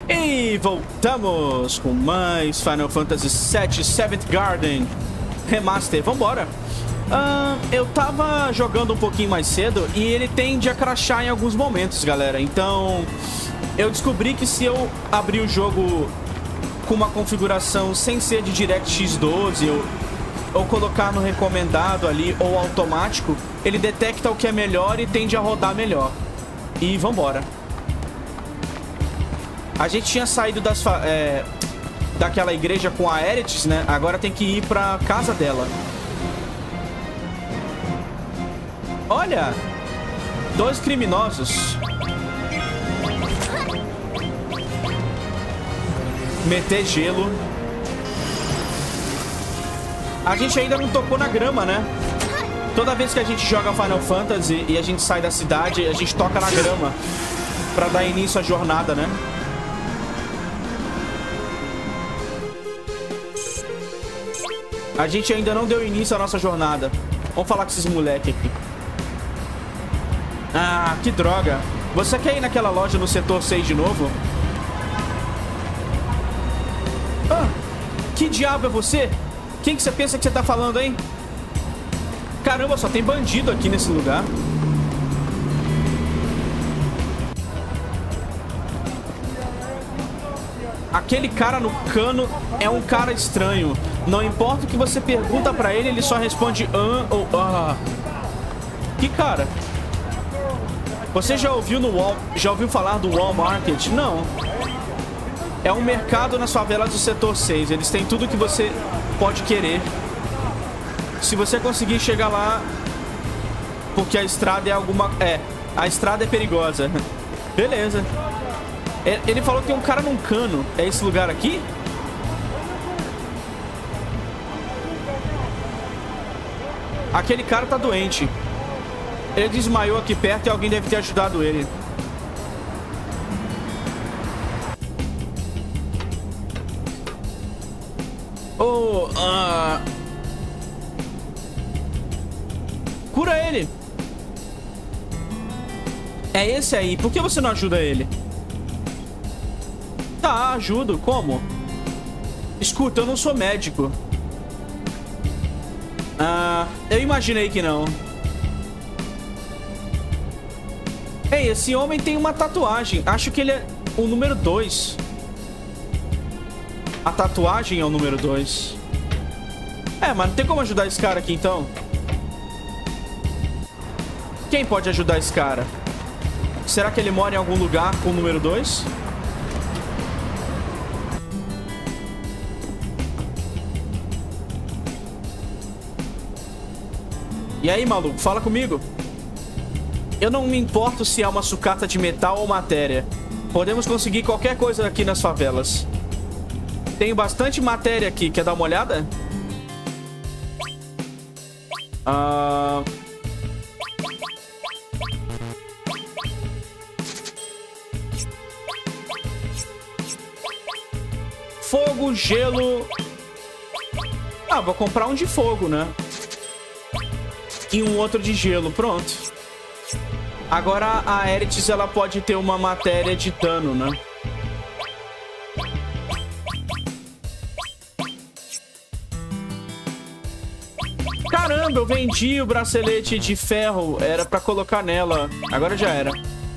E voltamos com mais Final Fantasy VII Seventh Garden Remaster. Vambora. Eu tava jogando um pouquinho mais cedo e ele tende a crashar em alguns momentos, galera. Então, eu descobri que se eu abrir o jogo com uma configuração sem ser de DirectX 12 ou colocar no recomendado ali ou automático, ele detecta o que é melhor e tende a rodar melhor. E vambora. A gente tinha saído daquela igreja com a Aerith, né? Agora tem que ir pra casa dela. Olha! 2 criminosos. Meter gelo. A gente ainda não tocou na grama, né? Toda vez que a gente joga Final Fantasy e a gente sai da cidade, a gente toca na grama pra dar início à jornada, né? A gente ainda não deu início à nossa jornada. Vamos falar com esses moleques aqui. Ah, que droga. Você quer ir naquela loja no setor 6 de novo? Ah, que diabo é você? Quem que você pensa que você tá falando, hein? Caramba, só tem bandido aqui nesse lugar. Aquele cara no cano é um cara estranho. Não importa o que você pergunta pra ele, ele só responde ou ah. Que cara? Você já ouviu falar do Wall Market? Não. É um mercado nas favelas do setor 6. Eles têm tudo que você pode querer. Se você conseguir chegar lá, porque a estrada é a estrada é perigosa. Beleza. Ele falou que tem um cara num cano. É esse lugar aqui? Aquele cara tá doente. Ele desmaiou aqui perto e alguém deve ter ajudado ele. Cura ele. É esse aí. Por que você não ajuda ele? Tá, ajudo. Como? Escuta, eu não sou médico. Eu imaginei que não. Ei, esse homem tem uma tatuagem. Acho que ele é o número 2. A tatuagem é o número 2. Mas não tem como ajudar esse cara aqui, então. Quem pode ajudar esse cara? Será que ele mora em algum lugar com o número 2? E aí, maluco? Fala comigo. Eu não me importo se é uma sucata de metal ou matéria. Podemos conseguir qualquer coisa aqui nas favelas. Tenho bastante matéria aqui. Quer dar uma olhada? Fogo, gelo. Vou comprar um de fogo, né? E um outro de gelo. Pronto. Agora a Aerith, ela pode ter uma matéria de dano, né? Caramba, eu vendi o bracelete de ferro. Era pra colocar nela. Agora já era.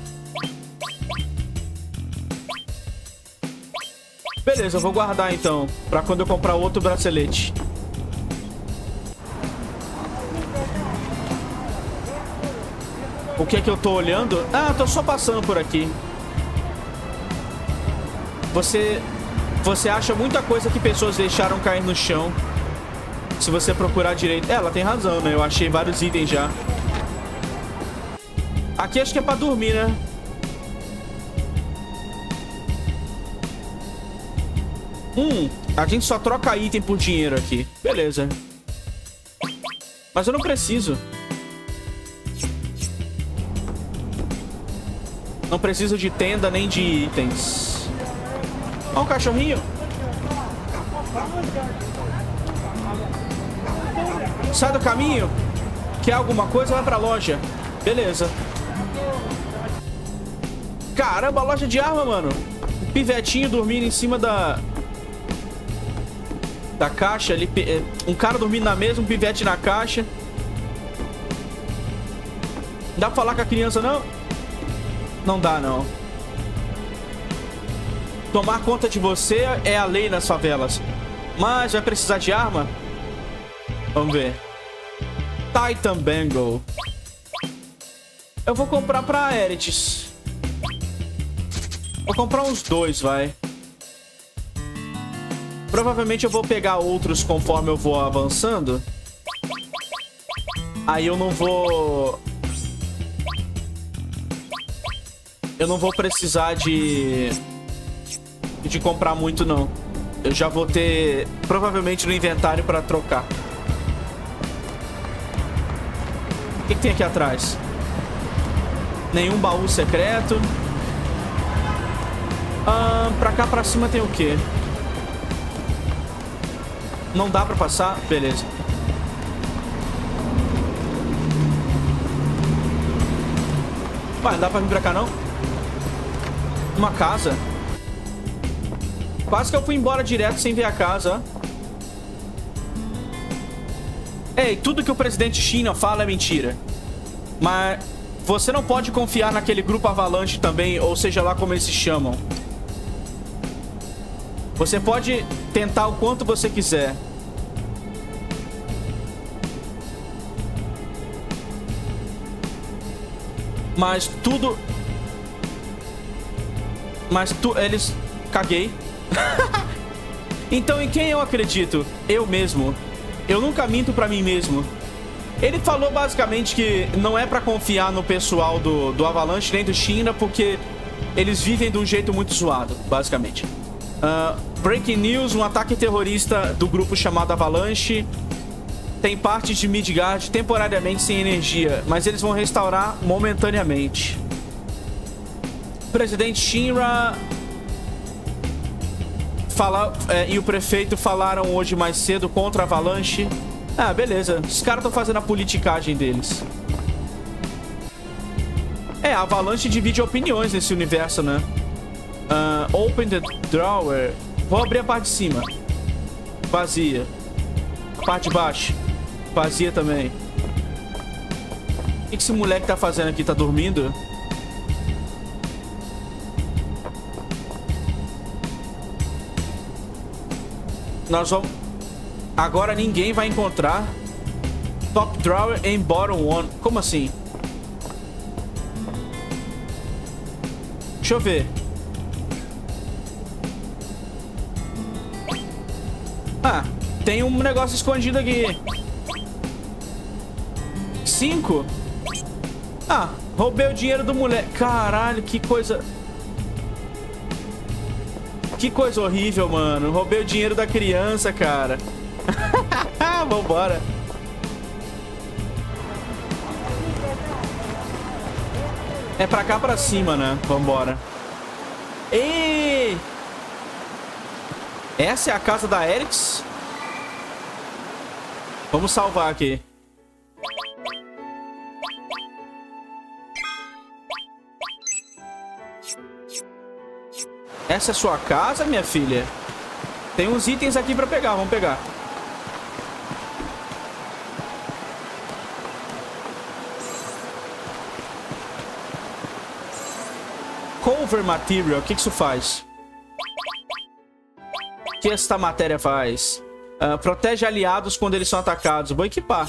Beleza, eu vou guardar então. Pra quando eu comprar outro bracelete. O que é que eu tô olhando? Eu tô só passando por aqui. Você acha muita coisa que pessoas deixaram cair no chão. Se você procurar direito. Ela tem razão, né? Eu achei vários itens já. Aqui acho que é pra dormir, né? A gente só troca item por dinheiro aqui. Beleza. Mas eu não preciso. Não preciso de tenda nem de itens. Ó, um cachorrinho. Sai do caminho. Quer alguma coisa? Vai pra loja. Beleza. Caramba, loja de arma, mano. Pivetinho dormindo em cima da caixa ali. Um cara dormindo na mesa, um pivete na caixa. Dá pra falar com a criança, não? Não dá, não. Tomar conta de você é a lei nas favelas. Mas vai precisar de arma? Vamos ver. Titan Bangle. Eu vou comprar pra Eretz. Vou comprar uns 2, vai. Provavelmente eu vou pegar outros conforme eu vou avançando. Aí eu não vou... Eu não vou precisar de comprar muito, não. Eu já vou ter, provavelmente, no inventário pra trocar. O que tem aqui atrás? Nenhum baú secreto. Pra cá, pra cima tem o quê? Não dá pra passar? Beleza. Ué, não dá pra vir pra cá, não? Uma casa. Quase que eu fui embora direto sem ver a casa, ó. Ei, tudo que o presidente China fala é mentira. Mas você não pode confiar naquele grupo Avalanche também, ou seja lá como eles se chamam. Você pode tentar o quanto você quiser. Mas tudo... Eles... Caguei. Então em quem eu acredito? Eu mesmo. Eu nunca minto pra mim mesmo. Ele falou basicamente que não é pra confiar no pessoal do Avalanche nem do China, porque eles vivem de um jeito muito zoado, basicamente. Breaking news, um ataque terrorista do grupo chamado Avalanche tem partes de Midgard temporariamente sem energia, mas eles vão restaurar momentaneamente. Presidente Shinra e o prefeito falaram hoje mais cedo contra a Avalanche. Ah, beleza. Os caras estão fazendo a politicagem deles. A Avalanche divide opiniões nesse universo, né? Open the drawer. Vou abrir a parte de cima. Vazia. A parte de baixo. Vazia também. O que esse moleque tá fazendo aqui? Tá dormindo? Nós vamos... Agora ninguém vai encontrar top drawer em bottom one. Como assim? Deixa eu ver. Ah, tem um negócio escondido aqui. 5? Ah, roubei o dinheiro do moleque. Caralho, que coisa... Que coisa horrível, mano. Roubei o dinheiro da criança, cara. Vambora. É pra cá, pra cima, né? Vambora. Ei! Essa é a casa da Eretz? Vamos salvar aqui. Essa é sua casa, minha filha? Tem uns itens aqui pra pegar, vamos pegar. Cover material, o que isso faz? O que esta matéria faz? Protege aliados quando eles são atacados. Vou equipar.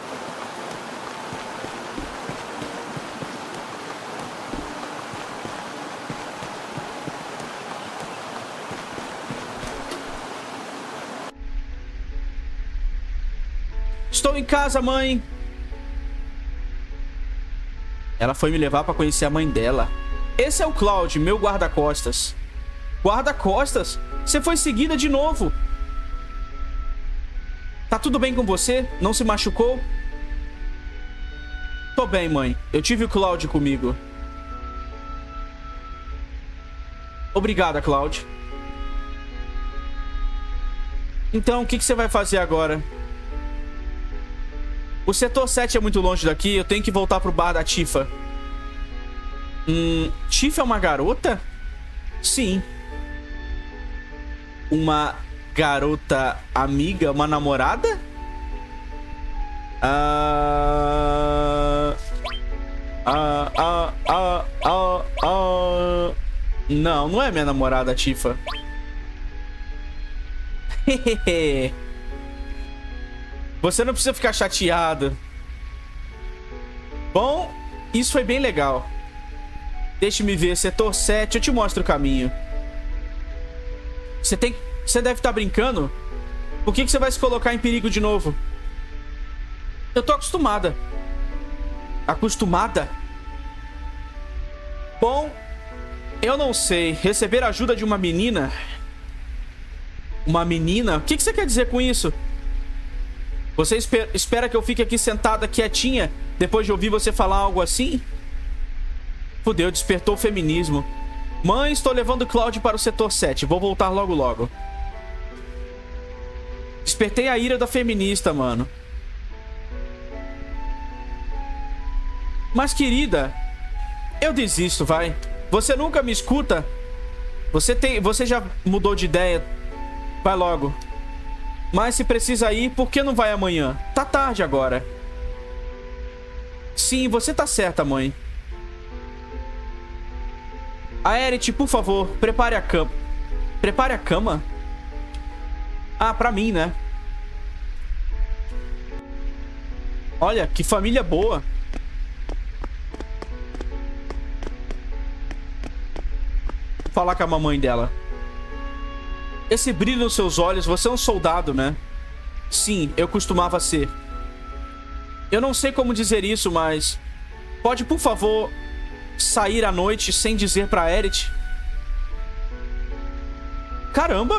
Estou em casa, mãe. Ela foi me levar pra conhecer a mãe dela. Esse é o Cloud, meu guarda-costas. Guarda-costas? Você foi seguida de novo. Tá tudo bem com você? Não se machucou? Tô bem, mãe. Eu tive o Cloud comigo. Obrigada, Cloud. Então, o que você vai fazer agora? O setor 7 é muito longe daqui. Eu tenho que voltar pro bar da Tifa. Tifa é uma garota? Sim. uma garota amiga, uma namorada? Não, não é minha namorada, Tifa. Você não precisa ficar chateado. Bom, isso foi bem legal. Deixe-me ver, setor 7, eu te mostro o caminho. Você deve estar brincando? Por que você vai se colocar em perigo de novo? Eu tô acostumada. Acostumada? Bom, eu não sei. Receber ajuda de uma menina? Uma menina? O que você quer dizer com isso? Você espera que eu fique aqui sentada quietinha depois de ouvir você falar algo assim? Fudeu, despertou o feminismo. Mãe, estou levando Cloud para o setor 7. Vou voltar logo logo. Despertei a ira da feminista, mano. Mas, querida, eu desisto, vai. Você nunca me escuta? Você já mudou de ideia. Vai logo. Mas se precisa ir, por que não vai amanhã? Tá tarde agora. Sim, você tá certa, mãe. Aerith, por favor, prepare a cama. Prepare a cama? Ah, pra mim, né? Olha, que família boa. Vou falar com a mamãe dela. Esse brilho nos seus olhos, você é um soldado, né? Sim, eu costumava ser. Eu não sei como dizer isso, mas... Pode, por favor, sair à noite sem dizer pra Aerith? Caramba!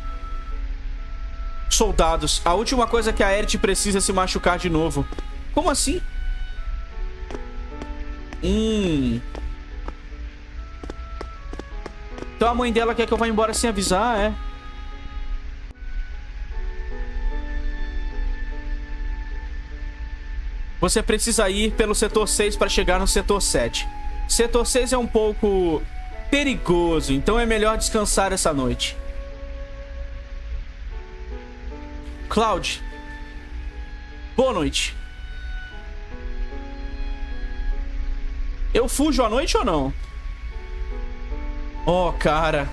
Soldados, a última coisa que a Aerith precisa é se machucar de novo. Como assim? Então a mãe dela quer que eu vá embora sem avisar, é? Você precisa ir pelo setor 6 para chegar no setor 7. Setor 6 é um pouco perigoso, então é melhor descansar essa noite. Cloud. Boa noite. Eu fujo à noite ou não? Oh, cara.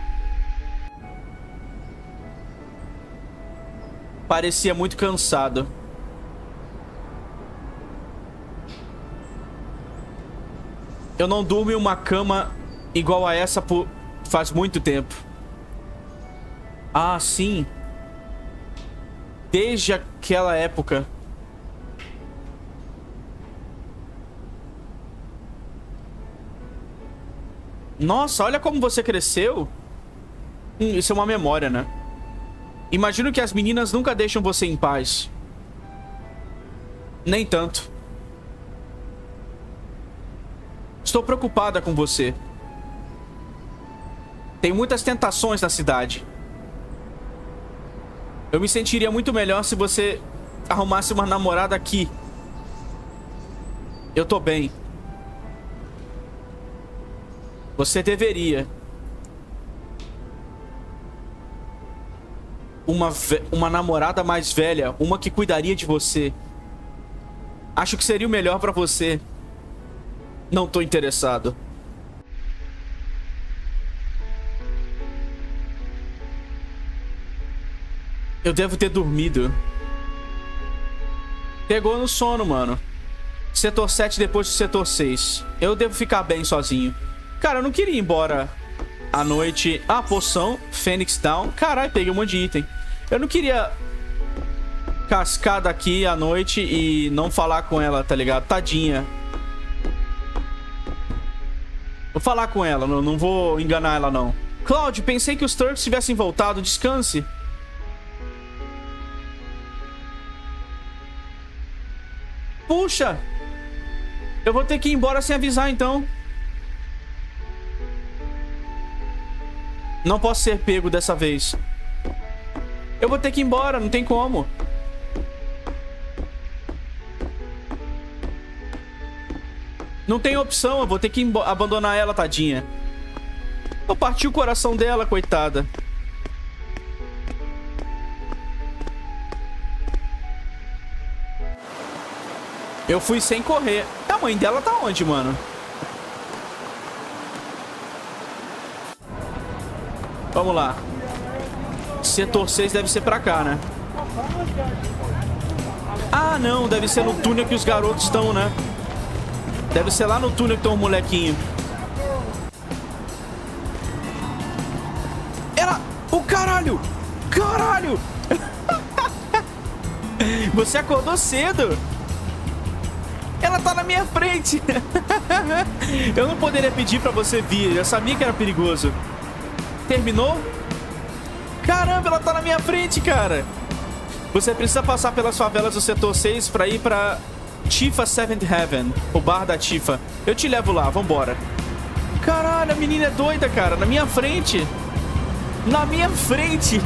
Parecia muito cansado. Eu não durmo em uma cama igual a essa por faz muito tempo. Ah, sim. Desde aquela época. Nossa, olha como você cresceu. Isso é uma memória, né? Imagino que as meninas nunca deixam você em paz. Nem tanto. Estou preocupada com você. Tem muitas tentações na cidade. Eu me sentiria muito melhor se você arrumasse uma namorada aqui. Eu tô bem. Você deveria. Uma namorada mais velha. Uma que cuidaria de você. Acho que seria o melhor pra você. Não tô interessado. Eu devo ter dormido. Pegou no sono, mano. Setor 7 depois do setor 6. Eu devo ficar bem sozinho. Cara, eu não queria ir embora à noite. Ah, poção. Phoenix Down. Caralho, peguei um monte de item. Eu não queria cascar daqui à noite e não falar com ela, tá ligado? Tadinha. Vou falar com ela, não vou enganar ela, não. Cloud, pensei que os Turks tivessem voltado. Descanse. Puxa! Eu vou ter que ir embora sem avisar, então. Não posso ser pego dessa vez. Eu vou ter que ir embora, não tem como. Não tem opção, eu vou ter que abandonar ela, tadinha. Eu parti o coração dela, coitada. Eu fui sem correr. A mãe dela tá onde, mano? Vamos lá. Setor 6 deve ser pra cá, né? Ah, não. Deve ser no túnel que os garotos estão, né? Deve ser lá no túnel que estão o molequinho. Ela... O caralho! Caralho! Você acordou cedo. Ela tá na minha frente. Eu não poderia pedir pra você vir. Eu sabia que era perigoso. Terminou? Caramba, ela tá na minha frente, cara. Você precisa passar pelas favelas do setor 6 pra ir pra Tifa Seventh Heaven, o bar da Tifa. Eu te levo lá, vambora. Caralho, a menina é doida, cara. Na minha frente. Na minha frente.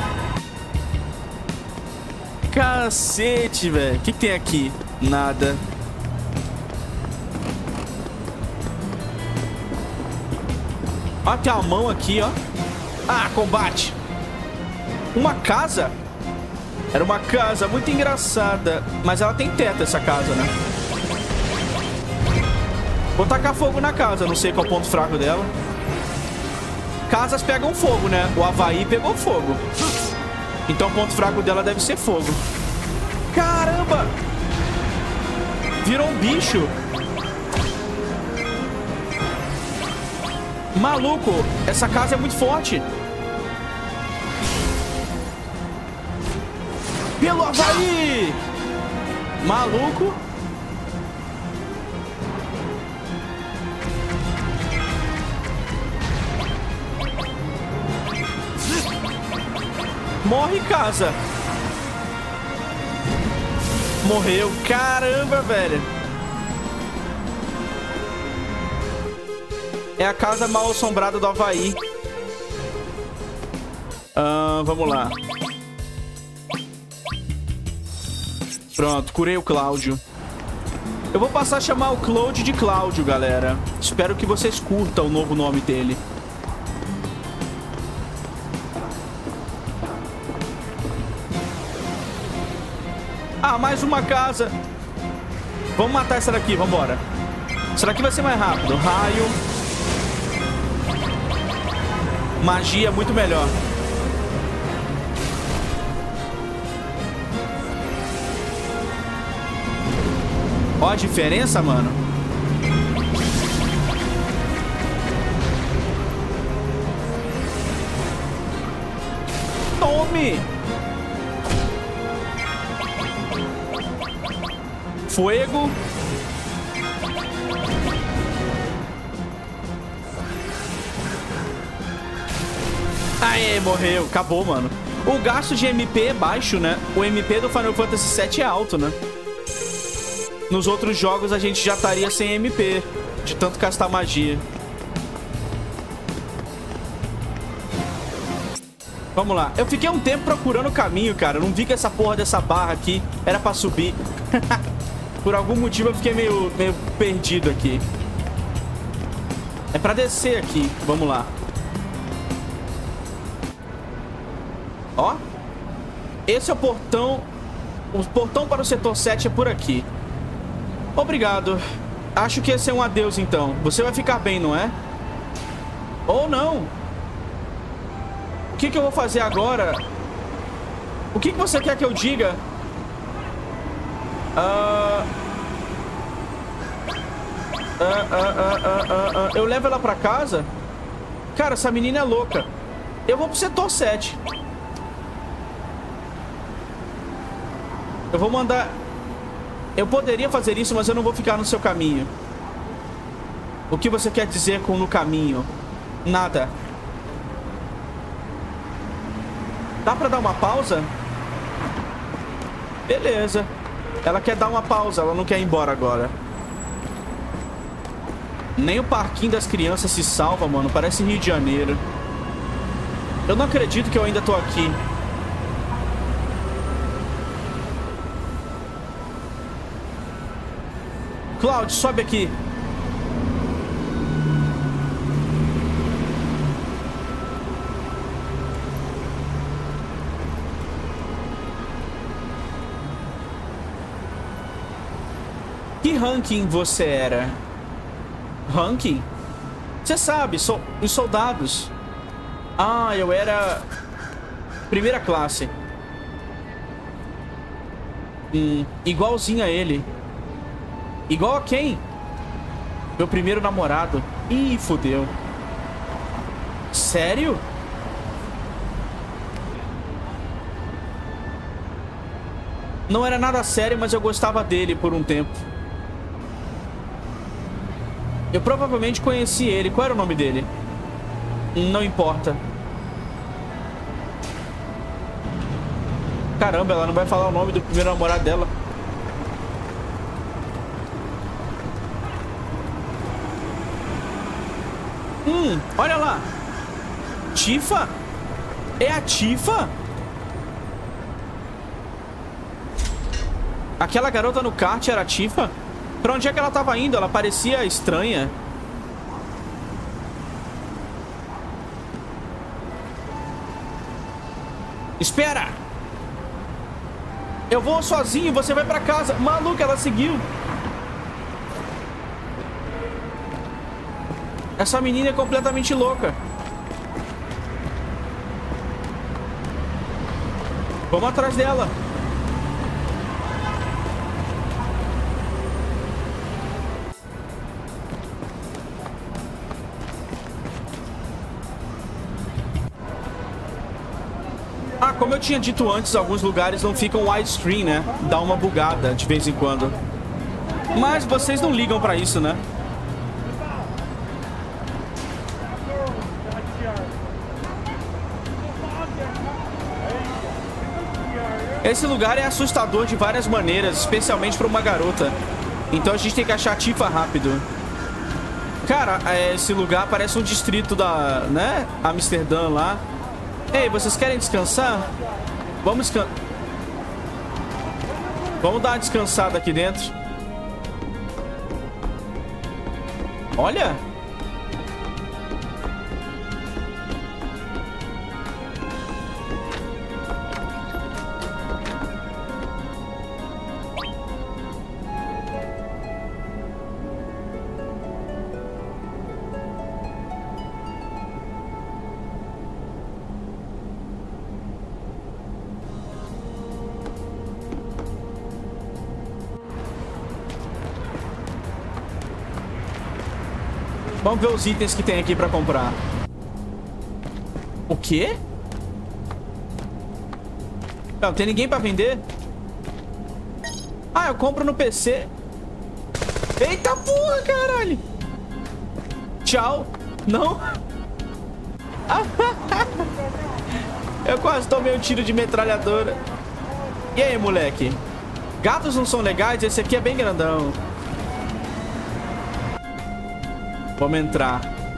Cacete, velho. O que tem aqui? Nada. Ó, tem uma mão aqui, ó. Ah, combate. Uma casa? Era uma casa muito engraçada. Mas ela tem teto, essa casa, né? Vou tacar fogo na casa. Não sei qual é o ponto fraco dela. Casas pegam fogo, né? O Havaí pegou fogo. Então o ponto fraco dela deve ser fogo. Caramba! Virou um bicho. Maluco, essa casa é muito forte. Pelo Havaí! Maluco. Morre, casa. Morreu. Caramba, velho. É a casa mal assombrada do Havaí. Vamos lá. Pronto, curei o Cláudio. Eu vou passar a chamar o Claude de Cláudio, galera. Espero que vocês curtam o novo nome dele. Ah, mais uma casa. Vamos matar essa daqui, vambora. Essa daqui vai ser mais rápido. Raio. Magia, muito melhor. Ó a diferença, mano. Tome! Fuego. Aê, morreu. Acabou, mano. O gasto de MP é baixo, né? O MP do Final Fantasy VII é alto, né? Nos outros jogos a gente já estaria sem MP, de tanto gastar magia. Vamos lá. Eu fiquei um tempo procurando o caminho, cara. Eu não vi que essa porra dessa barra aqui era pra subir. Por algum motivo eu fiquei meio perdido aqui. É pra descer aqui. Vamos lá. Ó. Esse é o portão. O portão para o setor 7 é por aqui. Obrigado. Acho que esse é um adeus, então. Você vai ficar bem, não é? Ou não. O que eu vou fazer agora? O que você quer que eu diga? Eu levo ela pra casa? Cara, essa menina é louca. Eu vou pro setor 7. Eu vou mandar... Eu poderia fazer isso, mas eu não vou ficar no seu caminho. O que você quer dizer com no caminho? Nada. Dá pra dar uma pausa? Beleza. Ela quer dar uma pausa, ela não quer ir embora agora. Nem o parquinho das crianças se salva, mano. Parece Rio de Janeiro. Eu não acredito que eu ainda tô aqui. Cláudio, sobe aqui. Que ranking você era? Ranking? Você sabe, os soldados. Ah, eu era... primeira classe. Igualzinho a ele. Igual a quem? Meu primeiro namorado. Ih, fodeu. Sério? Não era nada sério, mas eu gostava dele por um tempo. Eu provavelmente conheci ele. Qual era o nome dele? Não importa. Caramba, ela não vai falar o nome do primeiro namorado dela. Olha lá. Tifa? É a Tifa? Aquela garota no kart era a Tifa? Pra onde é que ela tava indo? Ela parecia estranha. Espera! Eu vou sozinho, você vai pra casa. Maluca, ela seguiu. Essa menina é completamente louca. Vamos atrás dela. Ah, como eu tinha dito antes, alguns lugares não ficam widescreen, né? Dá uma bugada de vez em quando. Mas vocês não ligam pra isso, né? Esse lugar é assustador de várias maneiras, especialmente para uma garota. Então a gente tem que achar a Tifa rápido. Cara, esse lugar parece um distrito da, né? Amsterdã lá. Ei, vocês querem descansar? Vamos dar uma descansada aqui dentro. Olha! Vamos ver os itens que tem aqui pra comprar. O quê? Não tem ninguém pra vender? Ah, eu compro no PC. Eita porra, caralho. Tchau. Não. Eu quase tomei um tiro de metralhadora. E aí, moleque? Gatos não são legais? Esse aqui é bem grandão. Vamos entrar.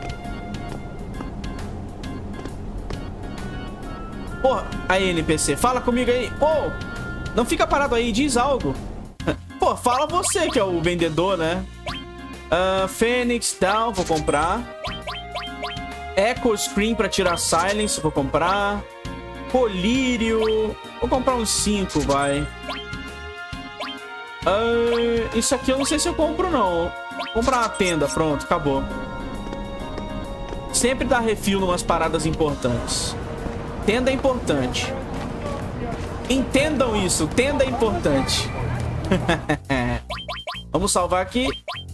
Porra, aí, NPC, fala comigo aí. Pô, não fica parado aí, diz algo. Pô, fala você que é o vendedor, né? Fênix, tal, vou comprar. Echo Screen pra tirar Silence, vou comprar. Colírio, vou comprar uns 5, vai. Isso aqui eu não sei se eu compro, não. Vou comprar uma tenda, pronto, acabou. Sempre dá refil numas paradas importantes. Tenda é importante. Entendam isso, tenda é importante. Vamos salvar aqui.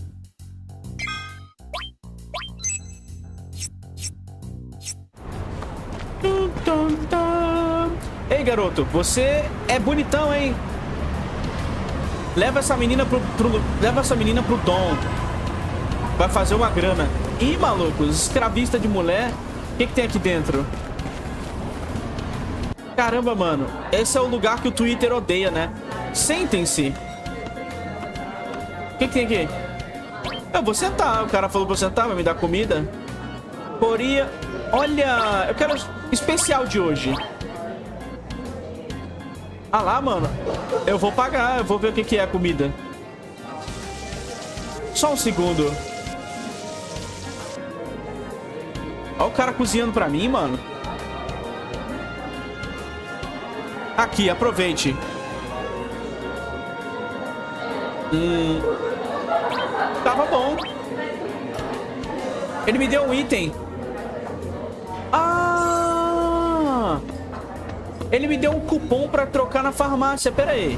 Ei, garoto, você é bonitão, hein? Leva essa menina pro Dom. Vai fazer uma grana. Ih, maluco, escravista de mulher. O que tem aqui dentro? Caramba, mano. Esse é o lugar que o Twitter odeia, né? Sentem-se. O que tem aqui? Eu vou sentar. O cara falou pra eu sentar, vai me dar comida. Coria. Olha, eu quero especial de hoje. Ah lá, mano. Eu vou pagar, eu vou ver o que é a comida. Só um segundo. Olha o cara cozinhando pra mim, mano. Aqui, aproveite. Tava bom. Ele me deu um item. Ah! Ele me deu um cupom pra trocar na farmácia. Pera aí.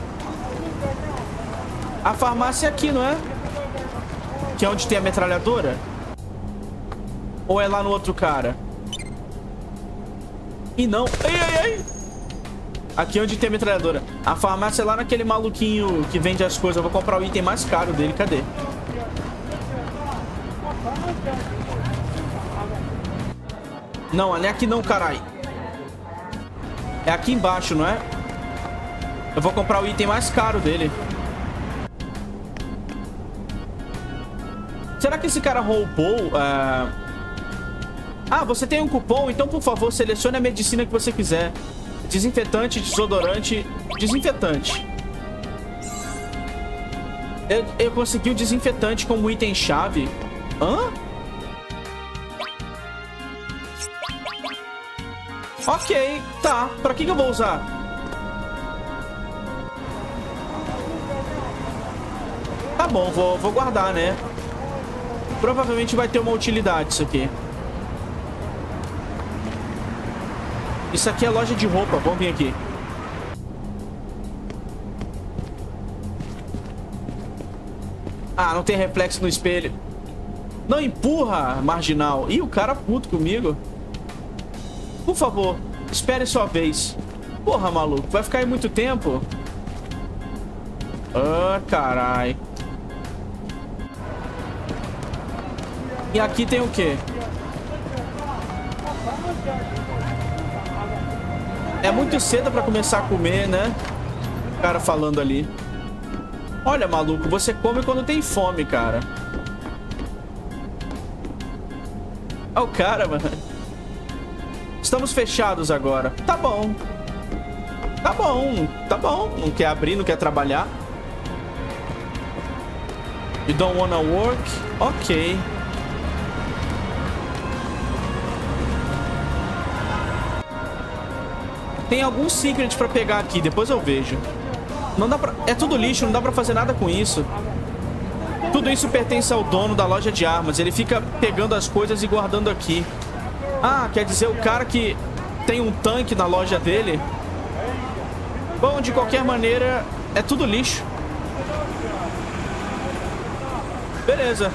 A farmácia é aqui, não é? Que é onde tem a metralhadora? Ou é lá no outro cara? E não. Ei, ei, ei! Aqui é onde tem a metralhadora. A farmácia é lá naquele maluquinho que vende as coisas. Eu vou comprar o item mais caro dele. Cadê? Não, não é aqui não, carai. É aqui embaixo, não é? Eu vou comprar o item mais caro dele. Será que esse cara roubou? Ah, você tem um cupom? Então, por favor, selecione a medicina que você quiser. Desinfetante, desodorante, desinfetante. Eu consegui o desinfetante como item-chave. Hã? Ok, tá. Pra que eu vou usar? Tá bom, vou guardar, né? Provavelmente vai ter uma utilidade isso aqui. Isso aqui é loja de roupa. Vamos vir aqui. Ah, não tem reflexo no espelho. Não empurra, marginal. Ih, o cara puto comigo. Por favor, espere sua vez. Porra, maluco. Vai ficar aí muito tempo? Ah, carai. E aqui tem o quê? É muito cedo pra começar a comer, né? O cara falando ali. Olha, maluco, você come quando tem fome, cara. Olha o cara, mano. Estamos fechados agora. Tá bom. Tá bom. Tá bom. Não quer abrir, não quer trabalhar. You don't wanna work? Ok. Tem algum secret pra pegar aqui. Depois eu vejo. Não dá pra... É tudo lixo. Não dá pra fazer nada com isso. Tudo isso pertence ao dono da loja de armas. Ele fica pegando as coisas e guardando aqui. Ah, quer dizer o cara que tem um tanque na loja dele? Bom, de qualquer maneira, é tudo lixo. Beleza.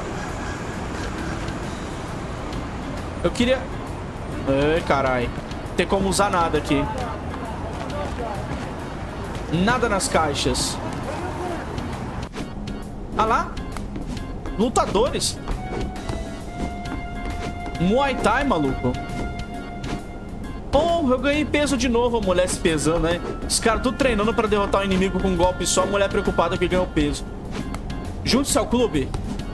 Eu queria... Ai, carai. Não tem como usar nada aqui. Nada nas caixas. Ah lá. Lutadores. Muay Thai, maluco. Oh, eu ganhei peso de novo. A mulher se pesando, né? Os caras tudo treinando pra derrotar o inimigo com um golpe só. A mulher preocupada que ganhou peso. Junte-se ao clube.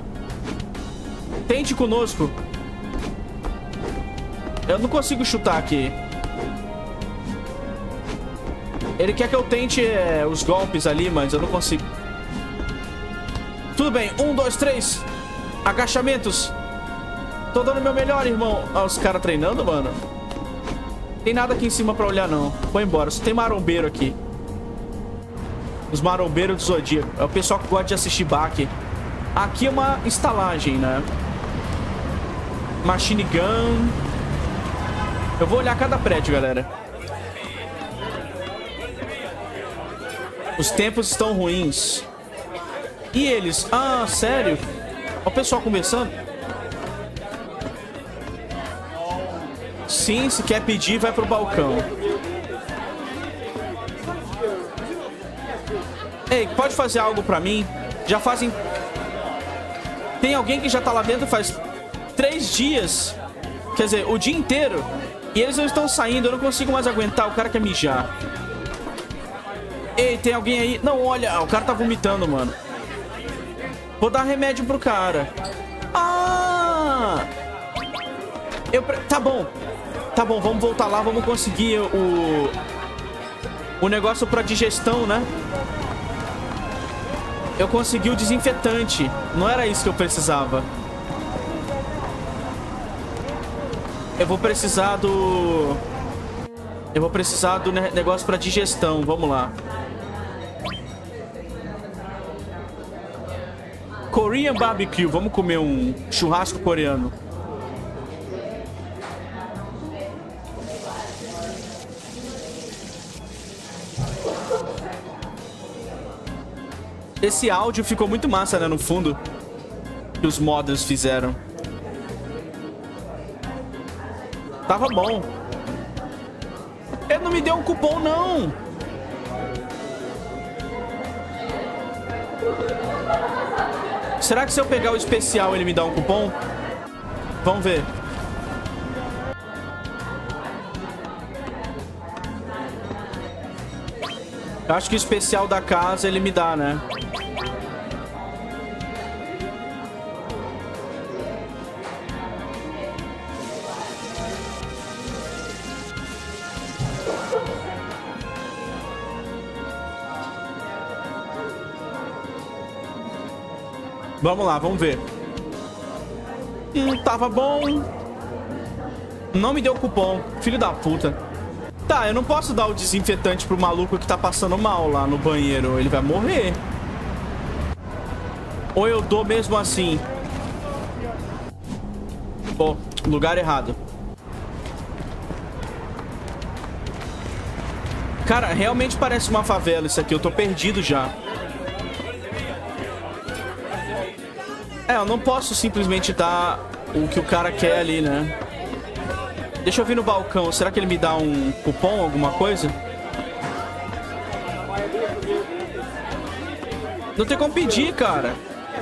Tente conosco. Eu não consigo chutar aqui. Ele quer que eu tente os golpes ali, mas eu não consigo. Tudo bem. 1, 2, 3. Agachamentos. Tô dando meu melhor, irmão. Ah, os caras treinando, mano. Tem nada aqui em cima pra olhar, não. Vou embora. Só tem marombeiro aqui. Os marombeiros do Zodíaco. É o pessoal que gosta de assistir Baki. Aqui é uma estalagem, né? Machine Gun. Eu vou olhar cada prédio, galera. Os tempos estão ruins. E eles? Ah, sério? Olha o pessoal conversando. Sim, se quer pedir, vai pro balcão. Ei, pode fazer algo pra mim? Já fazem... Tem alguém que já tá lá dentro faz 3 dias. Quer dizer, o dia inteiro. E eles não estão saindo, eu não consigo mais aguentar. O cara quer mijar. Ei, tem alguém aí? Não, olha, o cara tá vomitando, mano. Vou dar remédio pro cara. Ah! Tá bom. Tá bom, vamos voltar lá, vamos conseguir o negócio pra digestão, né? Eu consegui o desinfetante. Não era isso que eu precisava. Eu vou precisar do negócio pra digestão. Vamos lá. Korean Barbecue. Vamos comer um churrasco coreano. Esse áudio ficou muito massa, né, no fundo. Que os modders fizeram. Tava bom. Ele não me deu um cupom, não. Será que se eu pegar o especial ele me dá um cupom? Vamos ver. Eu acho que o especial da casa ele me dá, né? Vamos lá, vamos ver. Tava bom. Não me deu cupom. Filho da puta. Tá, eu não posso dar o desinfetante pro maluco que tá passando mal lá no banheiro. Ele vai morrer. Ou eu dou mesmo assim. Pô, lugar errado. Cara, realmente parece uma favela isso aqui. Eu tô perdido já. É, eu não posso simplesmente dar o que o cara quer ali, né? Deixa eu vir no balcão. Será que ele me dá um cupom, alguma coisa? Não tem como pedir, cara.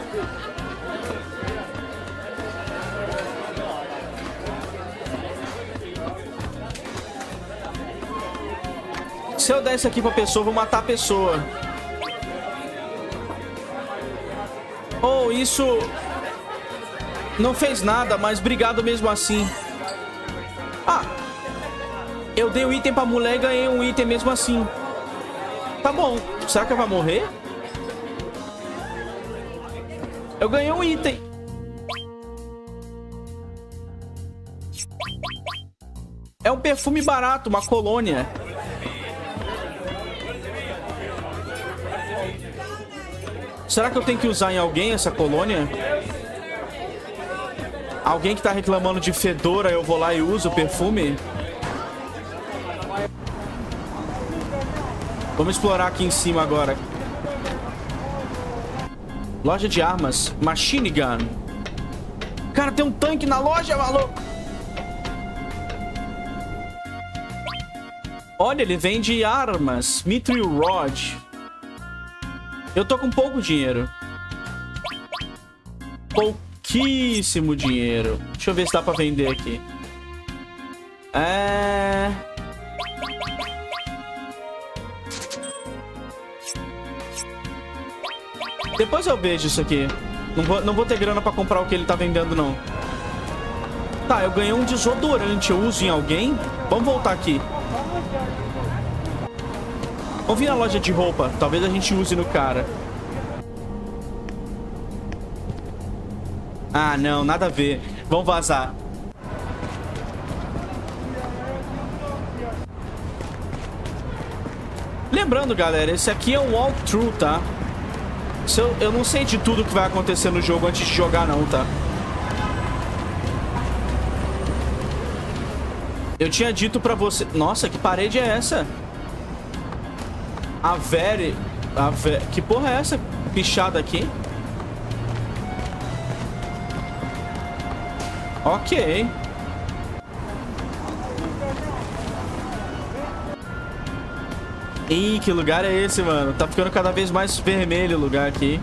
Se eu der isso aqui pra pessoa, eu vou matar a pessoa. Oh, isso não fez nada, mas obrigado mesmo assim. Ah, eu dei um item pra mulher e ganhei um item mesmo assim. Tá bom. Será que ela vai morrer? Eu ganhei um item. É um perfume barato, uma colônia. Será que eu tenho que usar em alguém essa colônia? Alguém que tá reclamando de fedora, eu vou lá e uso o perfume? Vamos explorar aqui em cima agora. Loja de armas. Machine gun. Cara, tem um tanque na loja, maluco. Olha, ele vende armas. Mithril Rod. Eu tô com pouco dinheiro. Pouquíssimo dinheiro. Deixa eu ver se dá pra vender aqui. Depois eu vejo isso aqui. Não vou ter grana pra comprar o que ele tá vendendo, não. Tá, eu ganhei um desodorante. Eu uso em alguém? Vamos voltar aqui. Vamos vir na loja de roupa. Talvez a gente use no cara. Ah, não. Nada a ver. Vamos vazar. Lembrando, galera, esse aqui é um walkthrough, tá? Eu não sei de tudo que vai acontecer no jogo antes de jogar, não, tá? Eu tinha dito pra você... Nossa, que parede é essa? Que porra é essa pichada aqui? Ok. Ih, que lugar é esse, mano? Tá ficando cada vez mais vermelho o lugar aqui.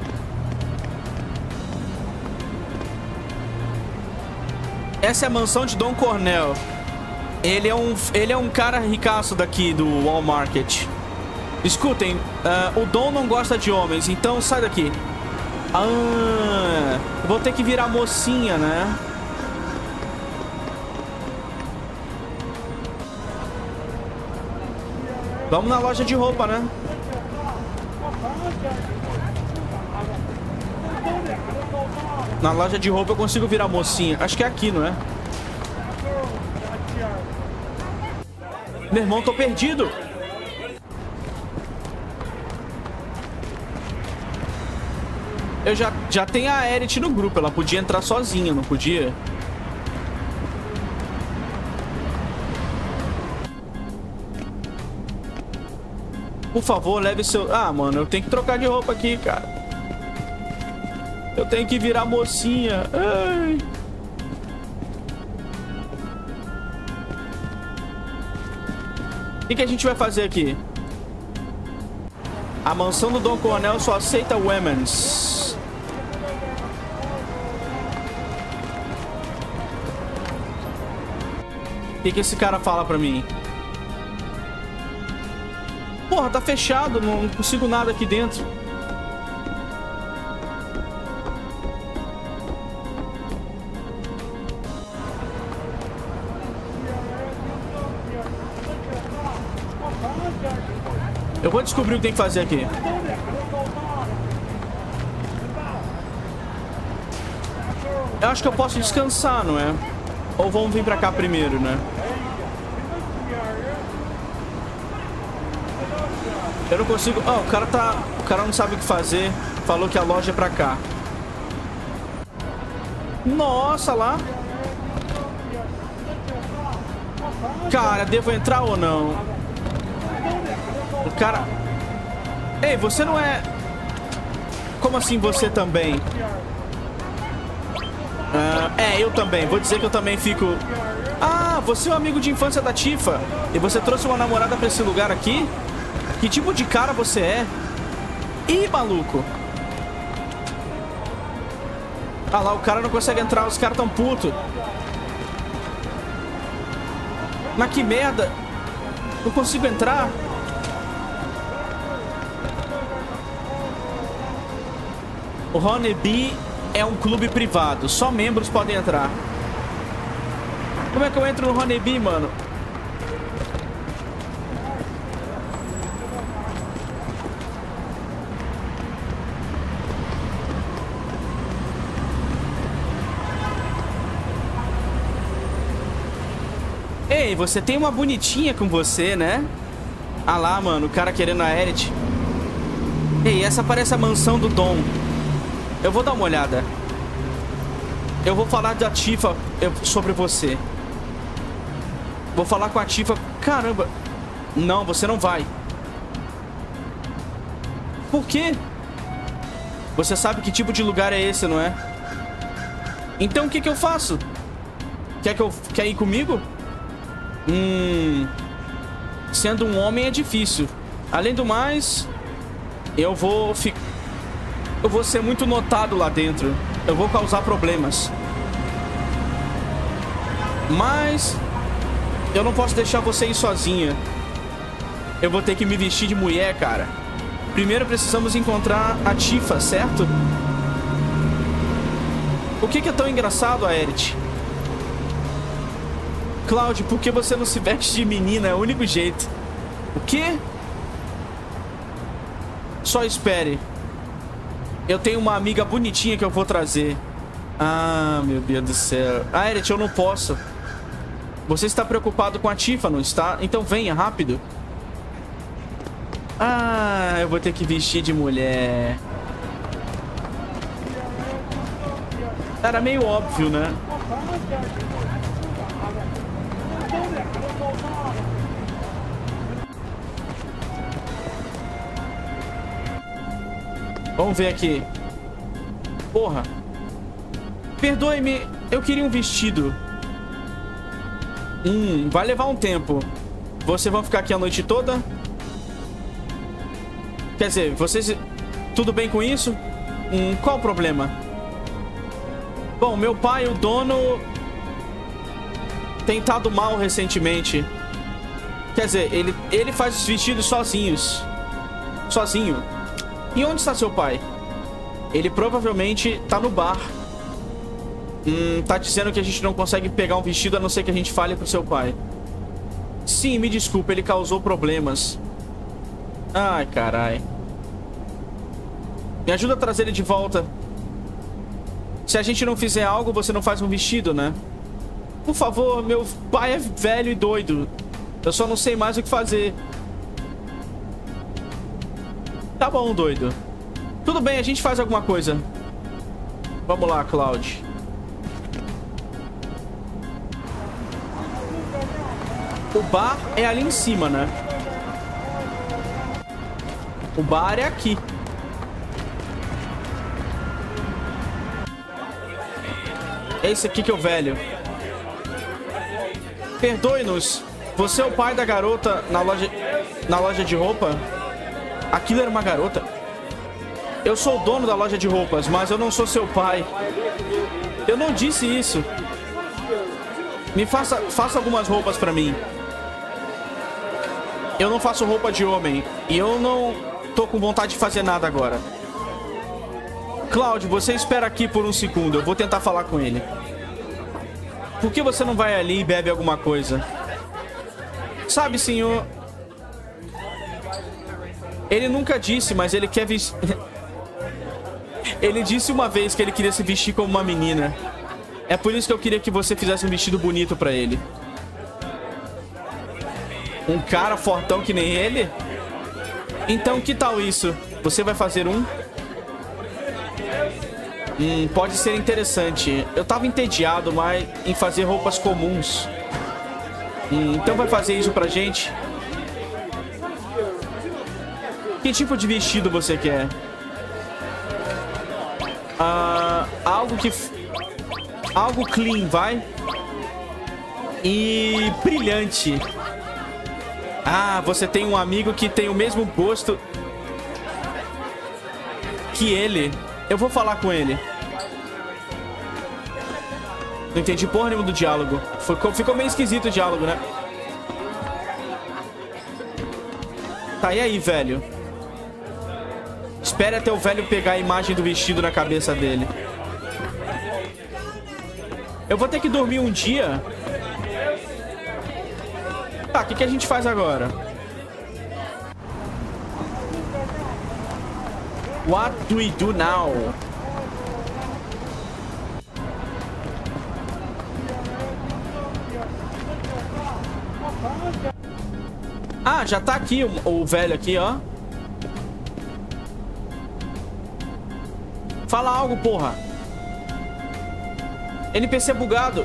Essa é a mansão de Don Cornel. Ele é um cara ricaço daqui do Wall Market. Escutem, o Dom não gosta de homens, então sai daqui. Vou ter que virar mocinha, né? Vamos na loja de roupa, né? Na loja de roupa eu consigo virar mocinha. Acho que é aqui, não é? Meu irmão, tô perdido. Eu já tenho a Eret no grupo. Ela podia entrar sozinha, não podia? Por favor, leve seu... Ah, mano, eu tenho que trocar de roupa aqui, cara. Eu tenho que virar mocinha. Ai. O que a gente vai fazer aqui? A mansão do Dom Coronel só aceita women's. O que esse cara fala pra mim? Porra, tá fechado. Não consigo nada aqui dentro. Eu vou descobrir o que tem que fazer aqui. Eu acho que eu posso descansar, não é? Ou vamos vir pra cá primeiro, né? Eu não consigo... Oh, o cara não sabe o que fazer. Falou que a loja é pra cá. Nossa, lá. Cara, devo entrar ou não? O cara... Ei, você não é... Como assim você também? Eu também. Vou dizer que eu também fico... Ah, você é um amigo de infância da Tifa. E você trouxe uma namorada pra esse lugar aqui? Que tipo de cara você é? Ih, maluco. Ah lá, o cara não consegue entrar. Os caras tão putos. Mas que merda. Não consigo entrar. O Honeybee é um clube privado. Só membros podem entrar. Como é que eu entro no Honeybee, mano? Ei, você tem uma bonitinha com você, né? Ah lá, mano, o cara querendo a Eret. Ei, essa parece a mansão do Dom. Eu vou dar uma olhada. Eu vou falar da Tifa sobre você. Vou falar com a Tifa. Caramba. Não, você não vai. Por quê? Você sabe que tipo de lugar é esse, não é? Então o que eu faço? Quer ir comigo? Sendo um homem é difícil. Além do mais, eu vou ser muito notado lá dentro. Eu vou causar problemas. Mas eu não posso deixar você ir sozinha. Eu vou ter que me vestir de mulher, cara. Primeiro precisamos encontrar a Tifa, certo? O que é tão engraçado, Aerith? Cloud, por que você não se veste de menina? É o único jeito. O quê? Só espere. Eu tenho uma amiga bonitinha que eu vou trazer. Ah, meu Deus do céu. Aerith, eu não posso. Você está preocupado com a Tifa, não está? Então venha, rápido. Ah, eu vou ter que vestir de mulher. Era meio óbvio, né? Vamos ver aqui. Porra. Perdoe-me, eu queria um vestido. Vai levar um tempo. Vocês vão ficar aqui a noite toda? Quer dizer, vocês... Tudo bem com isso? Qual o problema? Bom, meu pai, o dono... tem estado mal recentemente. Quer dizer, ele faz os vestidos sozinhos. Sozinho. E onde está seu pai? Ele provavelmente tá no bar. Tá dizendo que a gente não consegue pegar um vestido a não ser que a gente fale pro seu pai. Sim, me desculpa, ele causou problemas. Ai, carai. Me ajuda a trazer ele de volta. Se a gente não fizer algo, você não faz um vestido, né? Por favor, meu pai é velho e doido. Eu só não sei mais o que fazer. Tá bom, doido. Tudo bem, a gente faz alguma coisa. Vamos lá, Cloud. O bar é ali em cima, né? O bar é aqui. É esse aqui que é o velho. Perdoe-nos. Você é o pai da garota na loja de roupa? Aquilo era uma garota? Eu sou o dono da loja de roupas, mas eu não sou seu pai. Eu não disse isso. Me faça algumas roupas pra mim. Eu não faço roupa de homem. E eu não tô com vontade de fazer nada agora. Cloud, você espera aqui por um segundo. Eu vou tentar falar com ele. Por que você não vai ali e bebe alguma coisa? Sabe, senhor... Ele nunca disse, mas ele quer vestir... Ele disse uma vez que ele queria se vestir como uma menina. É por isso que eu queria que você fizesse um vestido bonito pra ele. Um cara fortão que nem ele? Então, que tal isso? Você vai fazer um? Pode ser interessante. Eu tava entediado em fazer roupas comuns. Então vai fazer isso pra gente? Que tipo de vestido você quer? Algo clean, vai? E brilhante. Ah, você tem um amigo que tem o mesmo gosto que ele. Eu vou falar com ele. Não entendi porra nenhuma do diálogo. Ficou meio esquisito o diálogo, né? Tá, e aí, velho? Espere até o velho pegar a imagem do vestido na cabeça dele. Eu vou ter que dormir um dia. Tá, o que a gente faz agora? What do we do now? Ah, já tá aqui o velho aqui, ó. Fala algo, porra. NPC bugado.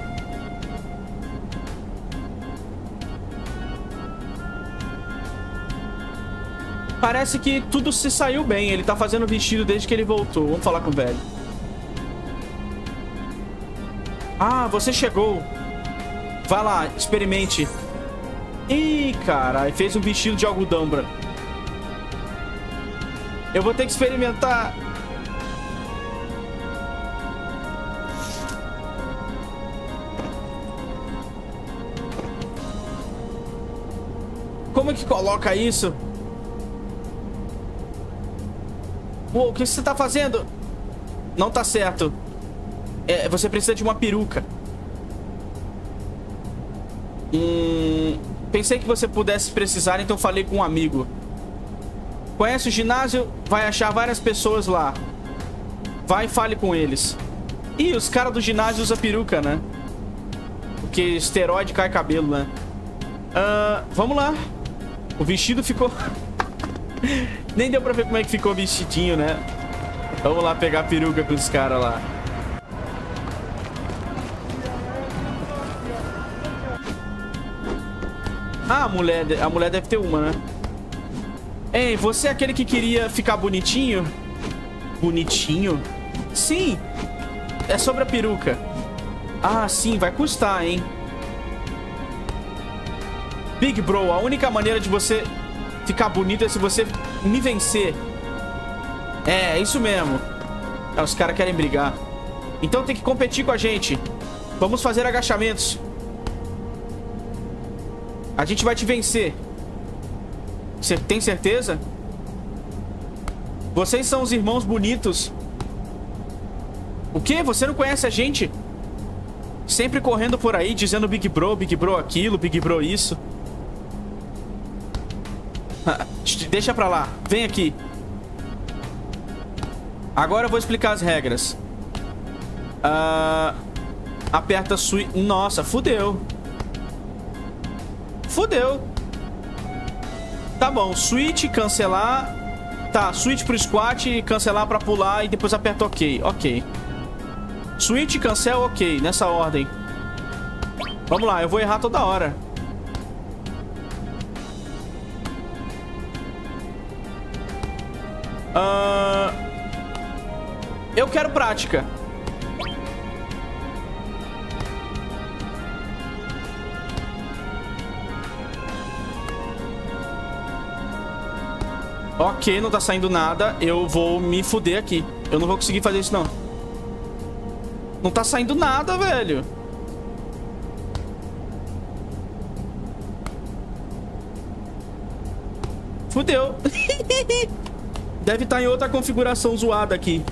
Parece que tudo se saiu bem. Ele tá fazendo vestido desde que ele voltou. Vamos falar com o velho. Ah, você chegou. Vai lá, experimente. Ih, cara, fez um vestido de algodão branco. Eu vou ter que experimentar. Como é que coloca isso? Uou, o que você tá fazendo? Não tá certo. Você precisa de uma peruca. Pensei que você pudesse precisar, então falei com um amigo. Conhece o ginásio? Vai achar várias pessoas lá. Vai e fale com eles. Ih, os caras do ginásio usam peruca, né? Porque esteroide cai cabelo, né? Vamos lá. O vestido ficou... Nem deu pra ver como é que ficou o vestidinho, né? Vamos lá pegar a peruca com os caras lá. Ah, a mulher deve ter uma, né? Ei, você é aquele que queria ficar bonitinho? Bonitinho? Sim. É sobre a peruca. Ah, sim, vai custar, hein? Big Bro, a única maneira de você ficar bonito é se você me vencer. É isso mesmo. Os caras querem brigar. Então tem que competir com a gente. Vamos fazer agachamentos. A gente vai te vencer. Você tem certeza? Vocês são os irmãos bonitos. O quê? Você não conhece a gente? Sempre correndo por aí, dizendo Big Bro aquilo, Big Bro isso. Deixa pra lá. Vem aqui. Agora eu vou explicar as regras. Aperta switch. Nossa, fudeu. Fudeu. Tá bom, switch, cancelar. Tá, switch pro squat, cancelar pra pular e depois aperta OK. Ok. Switch, cancel, OK. Nessa ordem. Vamos lá, eu vou errar toda hora. Eu quero prática. Ok, não tá saindo nada. Eu vou me fuder aqui. Eu não vou conseguir fazer isso, não. Não tá saindo nada, velho. Fudeu. Deve estar em outra configuração zoada aqui.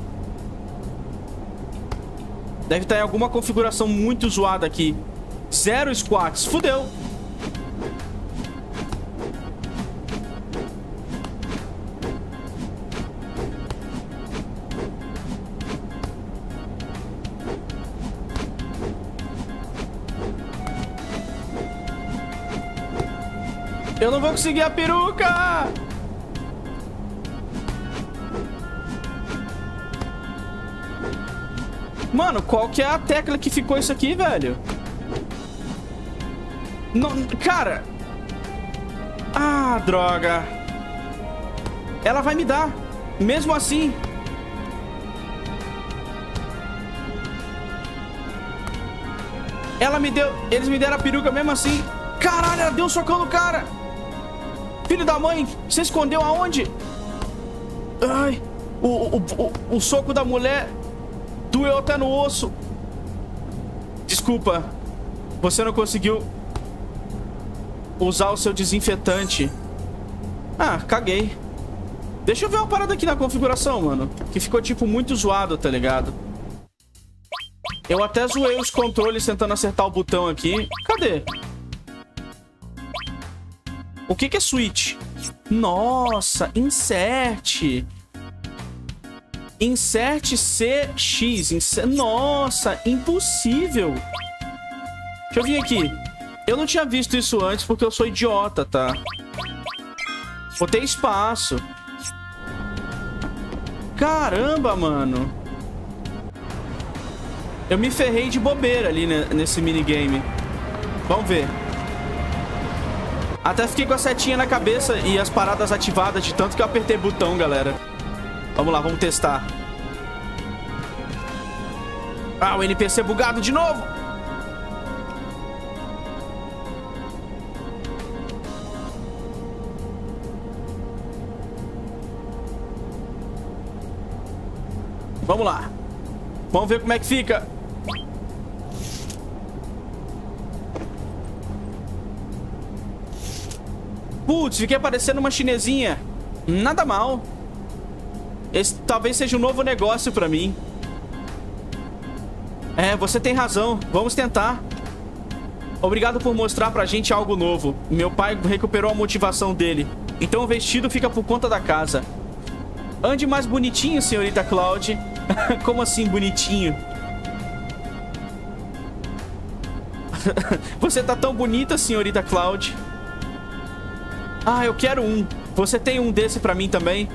Deve estar em alguma configuração muito zoada aqui. 0 squats. Fudeu. Eu não vou conseguir a peruca! Mano, qual que é a tecla que ficou isso aqui, velho? Não, cara... Ah, droga. Ela vai me dar. Mesmo assim. Ela me deu... Eles me deram a peruca mesmo assim. Caralho, ela deu um socão no cara. Filho da mãe, você escondeu aonde? Ai, o soco da mulher doeu até no osso. Desculpa. Você não conseguiu usar o seu desinfetante. Ah, caguei. Deixa eu ver uma parada aqui na configuração, mano. Que ficou, tipo, muito zoado, tá ligado? Eu até zoei os controles tentando acertar o botão aqui. Cadê? O que que é switch? Nossa, insert. Insert CX. Nossa, impossível. Deixa eu vir aqui. Eu não tinha visto isso antes porque eu sou idiota, tá? Botei espaço. Caramba, mano. Eu me ferrei de bobeira ali nesse minigame. Vamos ver. Até fiquei com a setinha na cabeça e as paradas ativadas de tanto que eu apertei botão, galera. Vamos lá, vamos testar. Ah, o NPC bugado de novo. Vamos lá. Vamos ver como é que fica. Putz, fiquei parecendo uma chinesinha. Nada mal. Esse talvez seja um novo negócio pra mim. É, você tem razão. Vamos tentar. Obrigado por mostrar pra gente algo novo. Meu pai recuperou a motivação dele. Então o vestido fica por conta da casa. Ande mais bonitinho, senhorita Cloud. Como assim, bonitinho? Você tá tão bonita, senhorita Cloud. Ah, eu quero um. Você tem um desse pra mim também?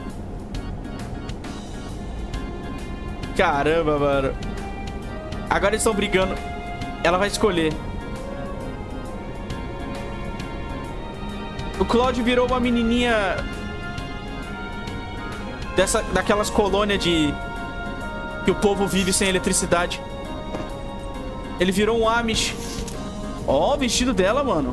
Caramba, mano. Agora eles estão brigando. Ela vai escolher. O Claude virou uma menininha... daquelas colônias de... que o povo vive sem eletricidade. Ele virou um Amish. Ó, o vestido dela, mano.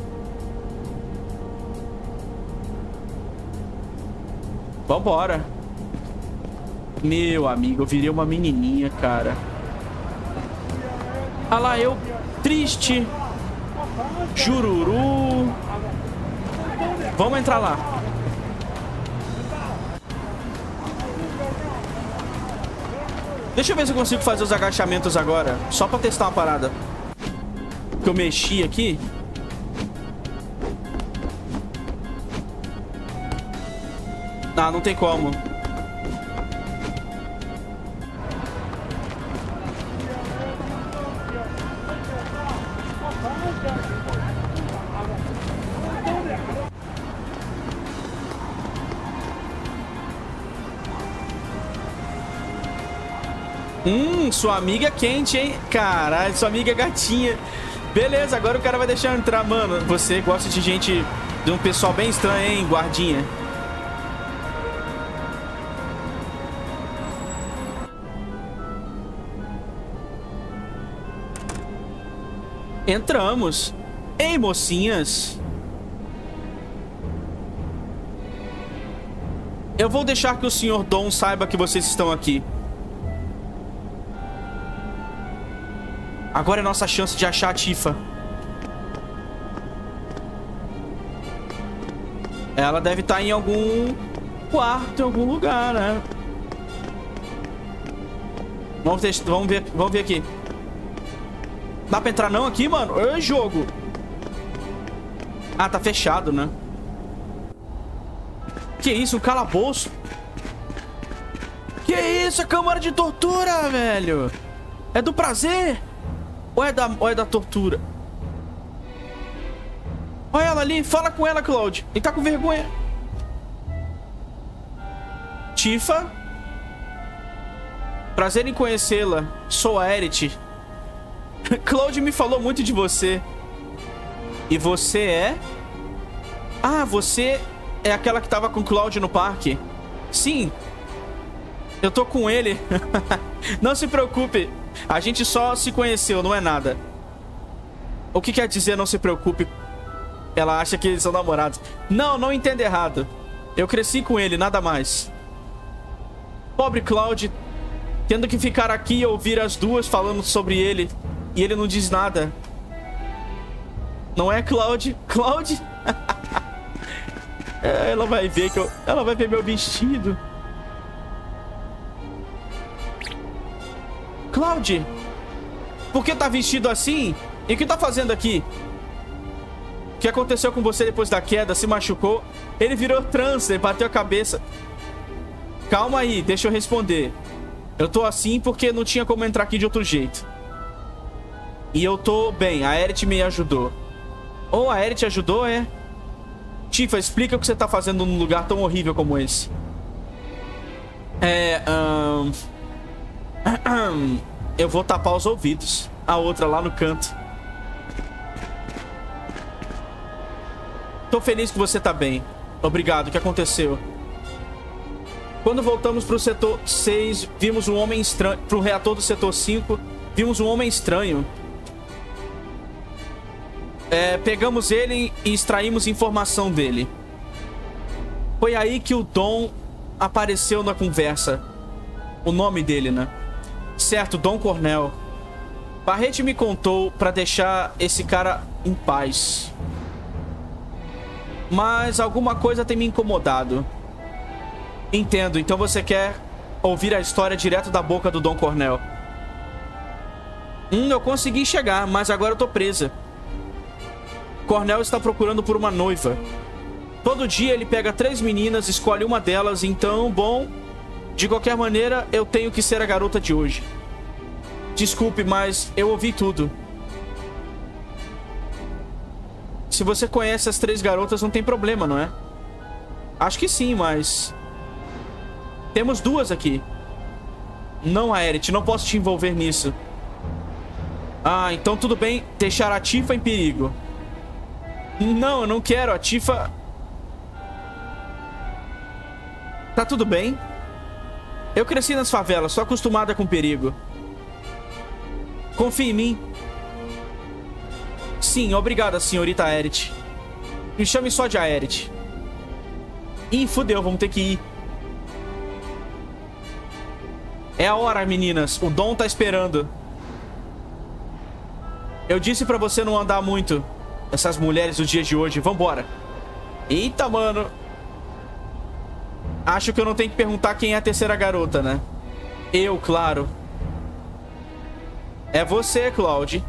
Vambora. Meu amigo, eu virei uma menininha, cara. Ah lá, eu triste. Jururu. Vamos entrar lá. Deixa eu ver se eu consigo fazer os agachamentos agora. Só pra testar uma parada. Que eu mexi aqui. Ah, não tem como. Sua amiga é quente, hein? Caralho, sua amiga é gatinha. Beleza, agora o cara vai deixar eu entrar. Mano, você gosta de gente... De um pessoal bem estranho, hein, guardinha? Entramos. Ei, mocinhas. Eu vou deixar que o Sr. Dom saiba que vocês estão aqui. Agora é nossa chance de achar a Tifa. Ela deve estar em algum quarto, em algum lugar, né? Vamos ver aqui. Dá pra entrar não aqui, mano? É jogo. Ah, tá fechado, né? Que isso? Um calabouço? Que isso? É câmara de tortura, velho. É do prazer? Ou é da tortura? Olha ela ali. Fala com ela, Cloud. Ele tá com vergonha. Tifa? Prazer em conhecê-la. Sou a Eret. Cloud me falou muito de você. E você é? Ah, você é aquela que tava com o Cloud no parque? Sim. Eu tô com ele. Não se preocupe. A gente só se conheceu, não é nada. O que quer dizer não se preocupe? Ela acha que eles são namorados. Não, não entenda errado. Eu cresci com ele, nada mais. Pobre Cloud, tendo que ficar aqui e ouvir as duas falando sobre ele. E ele não diz nada. Não é, Cloud? Cloud? Ela vai ver que ela vai ver meu vestido. Cloud, por que tá vestido assim? E o que tá fazendo aqui? O que aconteceu com você depois da queda? Se machucou? Ele virou trans, ele bateu a cabeça. Calma aí, deixa eu responder. Eu tô assim porque não tinha como entrar aqui de outro jeito. E eu tô bem, a Eret me ajudou. Oh, a Eret ajudou, é? Tifa, explica o que você tá fazendo num lugar tão horrível como esse. Eu vou tapar os ouvidos. A outra lá no canto. Tô feliz que você tá bem. Obrigado, o que aconteceu? Quando voltamos pro setor 6, vimos um homem estranho. Pro reator do setor 5, vimos um homem estranho. Pegamos ele e extraímos informação dele. Foi aí que o Dom apareceu na conversa. O nome dele, né? Certo, Dom Cornel. Barrett me contou pra deixar esse cara em paz. Mas alguma coisa tem me incomodado. Entendo, então você quer ouvir a história direto da boca do Dom Cornel. Eu consegui chegar, mas agora eu tô presa. Cornel está procurando por uma noiva. Todo dia ele pega 3 meninas, escolhe uma delas, então, bom... De qualquer maneira, eu tenho que ser a garota de hoje. Desculpe, mas eu ouvi tudo. Se você conhece as 3 garotas, não tem problema, não é? Acho que sim, mas... Temos 2 aqui. Não, Aerith, não posso te envolver nisso. Ah, então tudo bem deixar a Tifa em perigo. Não, eu não quero. A Tifa... Tá tudo bem? Eu cresci nas favelas, sou acostumada com perigo. Confie em mim. Sim, obrigada, senhorita Aerith. Me chame só de Aerith. Ih, fudeu, vamos ter que ir. É a hora, meninas. O Dom tá esperando. Eu disse pra você não andar muito. Essas mulheres dos dias de hoje. Vambora. Eita, mano. Acho que eu não tenho que perguntar quem é a terceira garota, né? Eu, claro. É você, Cloud.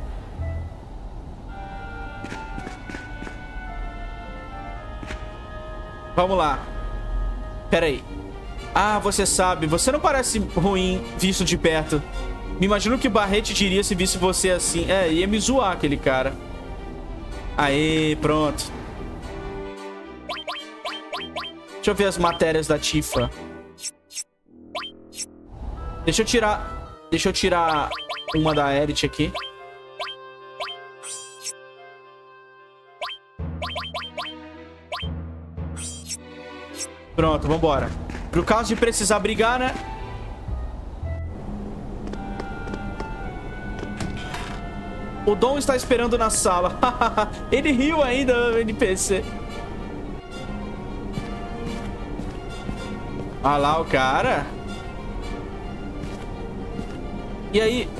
Vamos lá. Pera aí. Ah, você sabe. Você não parece ruim visto de perto. Me imagino o que Barrett diria se visse você assim. Ia me zoar aquele cara. Aê, pronto. Deixa eu ver as matérias da Tifa. Deixa eu tirar... Deixa eu tirar uma da Aerith aqui. Pronto, vambora. Pro caso de precisar brigar, né? O Dom está esperando na sala. Ele riu ainda, NPC. Ah lá o cara. E aí?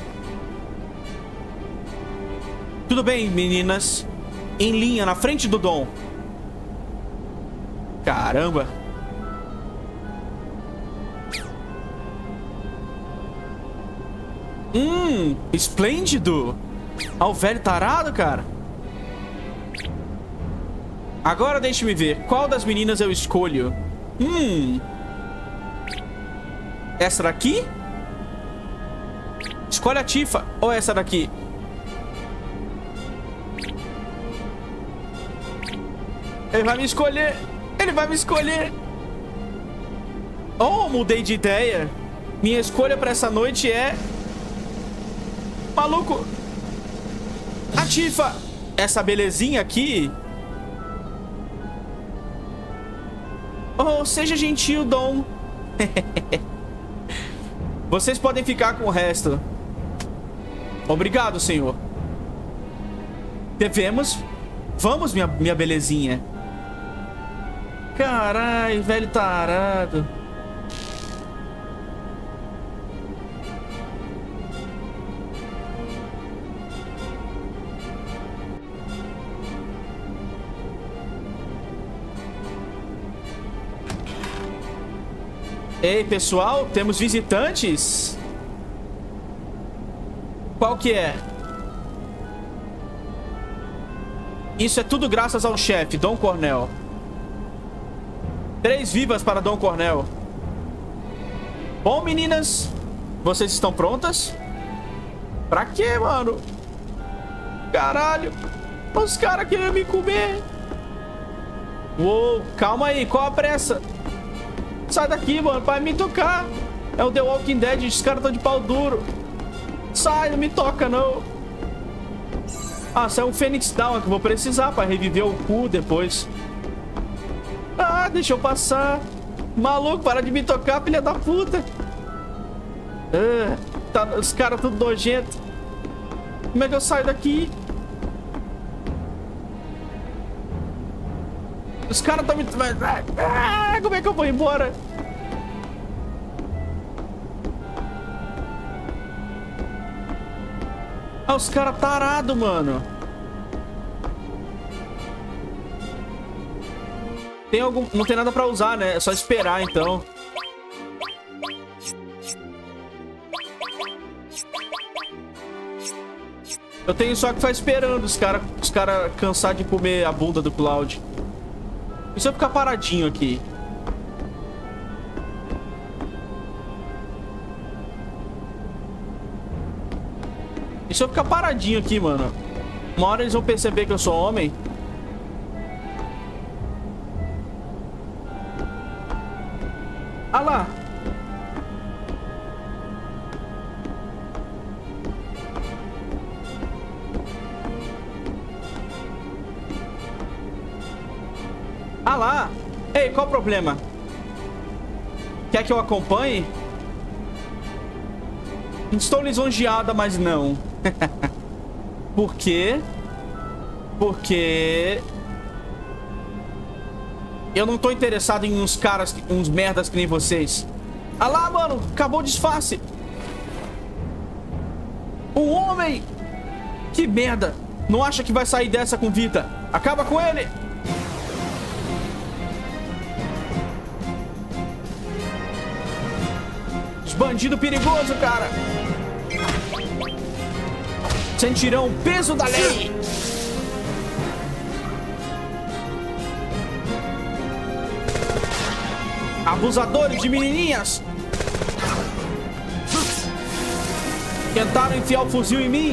Tudo bem, meninas. Em linha, na frente do Dom. Caramba. Esplêndido. Ah, o velho tarado, cara. Agora deixe-me ver. Qual das meninas eu escolho? Essa daqui? Escolhe a Tifa. Ou essa daqui? Ele vai me escolher. Ele vai me escolher. Oh, mudei de ideia. Minha escolha pra essa noite é... Maluco. A Tifa. Essa belezinha aqui. Oh, seja gentil, Dom. Vocês podem ficar com o resto. Obrigado, senhor. Devemos. Vamos, minha belezinha. Carai, velho tarado. Ei, pessoal, temos visitantes. Qual que é? Isso é tudo graças ao chefe, Dom Cornel. 3 vivas para Dom Cornel. Bom, meninas, vocês estão prontas? Pra quê, mano? Caralho. Os caras queriam me comer. Uou, calma aí, qual a pressa? Sai daqui, mano, vai me tocar. É o The Walking Dead, os caras estão de pau duro. Sai, não me toca, não. Ah, isso é um Phoenix Down que eu vou precisar pra reviver o cu depois. Ah, deixa eu passar. Maluco, para de me tocar, filha da puta. Ah, tá, os caras tudo nojento. Como é que eu saio daqui? Os caras estão me... Ah, como é que eu vou embora? Ah, os caras tarados, mano. Tem algum... Não tem nada pra usar, né? É só esperar, então. Eu tenho só que ficar esperando os cara cansar de comer a bunda do Cloud. E se eu ficar paradinho aqui? E se eu ficar paradinho aqui, mano? Uma hora eles vão perceber que eu sou homem. Ah lá. Ah lá. Ei, qual o problema? Quer que eu acompanhe? Estou lisonjeada, mas não. Por quê? Porque... eu não tô interessado em uns caras, uns merdas que nem vocês. Ah lá, mano, acabou o disfarce. Um homem! Que merda! Não acha que vai sair dessa com vida? Acaba com ele! Bandido perigoso, cara. Sentirão o peso da lei. Abusadores de menininhas. Tentaram enfiar o fuzil em mim.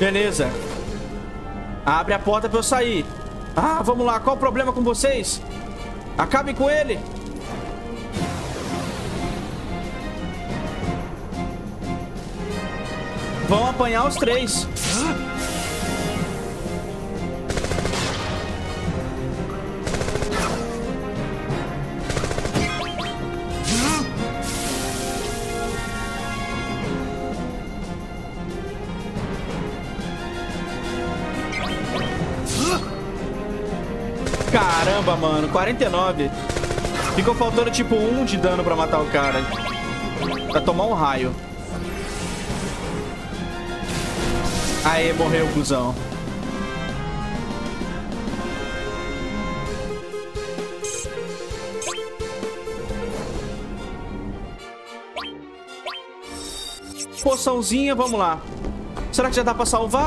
Beleza. Abre a porta pra eu sair. Ah, vamos lá. Qual o problema com vocês? Acabem com ele. Vão apanhar os três. Caramba, mano. 49. Ficou faltando tipo 1 de dano pra matar o cara. Pra tomar um raio. Aê, morreu, cuzão. Poçãozinha, vamos lá. Será que já dá pra salvar?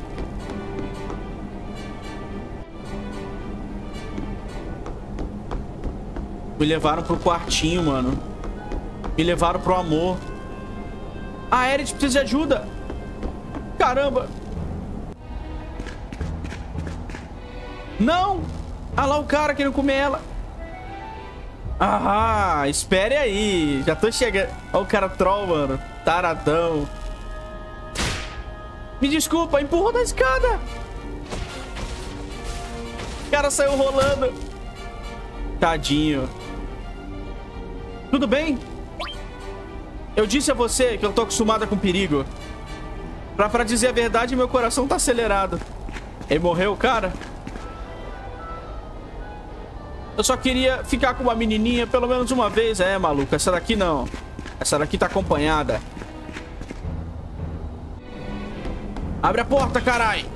Me levaram pro quartinho, mano. Me levaram pro amor. A Aerith precisa de ajuda. Caramba. Não. Ah lá o cara querendo comer ela. Ah, espere aí. Já tô chegando. Olha o cara troll, mano. Taradão. Me desculpa, empurrou da escada. O cara saiu rolando. Tadinho. Tudo bem? Eu disse a você que eu tô acostumada com perigo. Pra dizer a verdade, meu coração tá acelerado. Ele morreu, cara? Eu só queria ficar com uma menininha pelo menos uma vez. É, maluco, essa daqui não. Essa daqui tá acompanhada. Abre a porta, carai.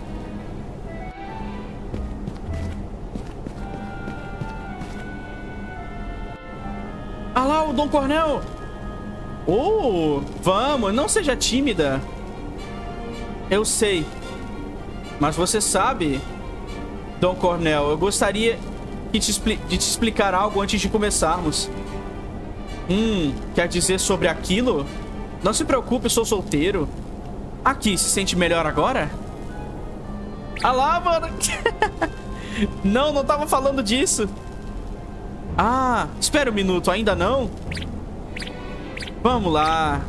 Ah lá, o Dom Cornel. Oh, vamos, não seja tímida. Eu sei. Mas você sabe, Dom Cornel, eu gostaria de te explicar algo antes de começarmos. Quer dizer sobre aquilo? Não se preocupe, eu sou solteiro. Aqui, se sente melhor agora? Ah lá, mano. Não tava falando disso. Ah, espera um minuto, ainda não? Vamos lá.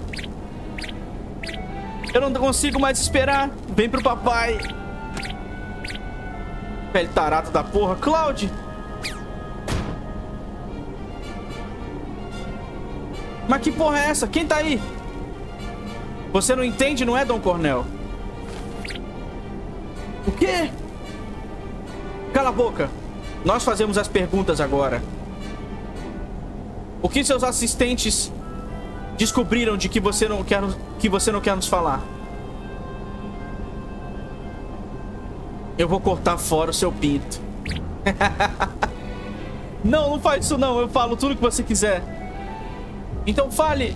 Eu não consigo mais esperar. Vem pro papai. Velho tarado da porra. Cloud. Mas que porra é essa? Quem tá aí? Você não entende, não é, Dom Cornel? O quê? Cala a boca. Nós fazemos as perguntas agora. O que seus assistentes descobriram de que você não quer nos falar? Eu vou cortar fora o seu pinto. Não faz isso não. Eu falo tudo que você quiser. Então fale.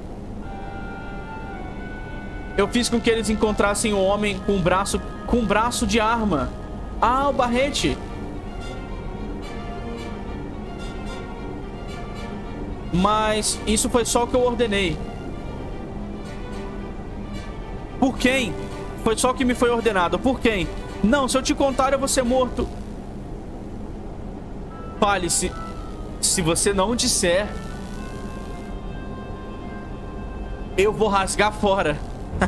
Eu fiz com que eles encontrassem um homem com um braço de arma. Ah, o Barrete. Mas isso foi só o que eu ordenei. Por quem? Foi só o que me foi ordenado. Por quem? Não, se eu te contar, eu vou ser morto. Fale, se você não disser, eu vou rasgar fora.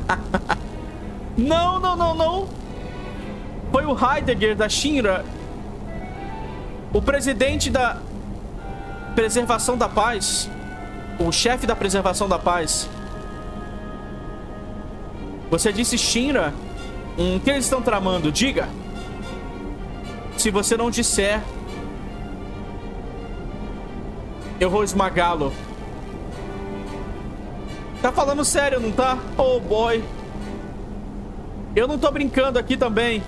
Não. Foi o Heidegger da Shinra, o presidente da Preservação da Paz, o chefe da Preservação da Paz. Você disse Shinra? O que eles estão tramando? Diga. Se você não disser, eu vou esmagá-lo. Tá falando sério, não tá? Oh, boy. Eu não tô brincando aqui também.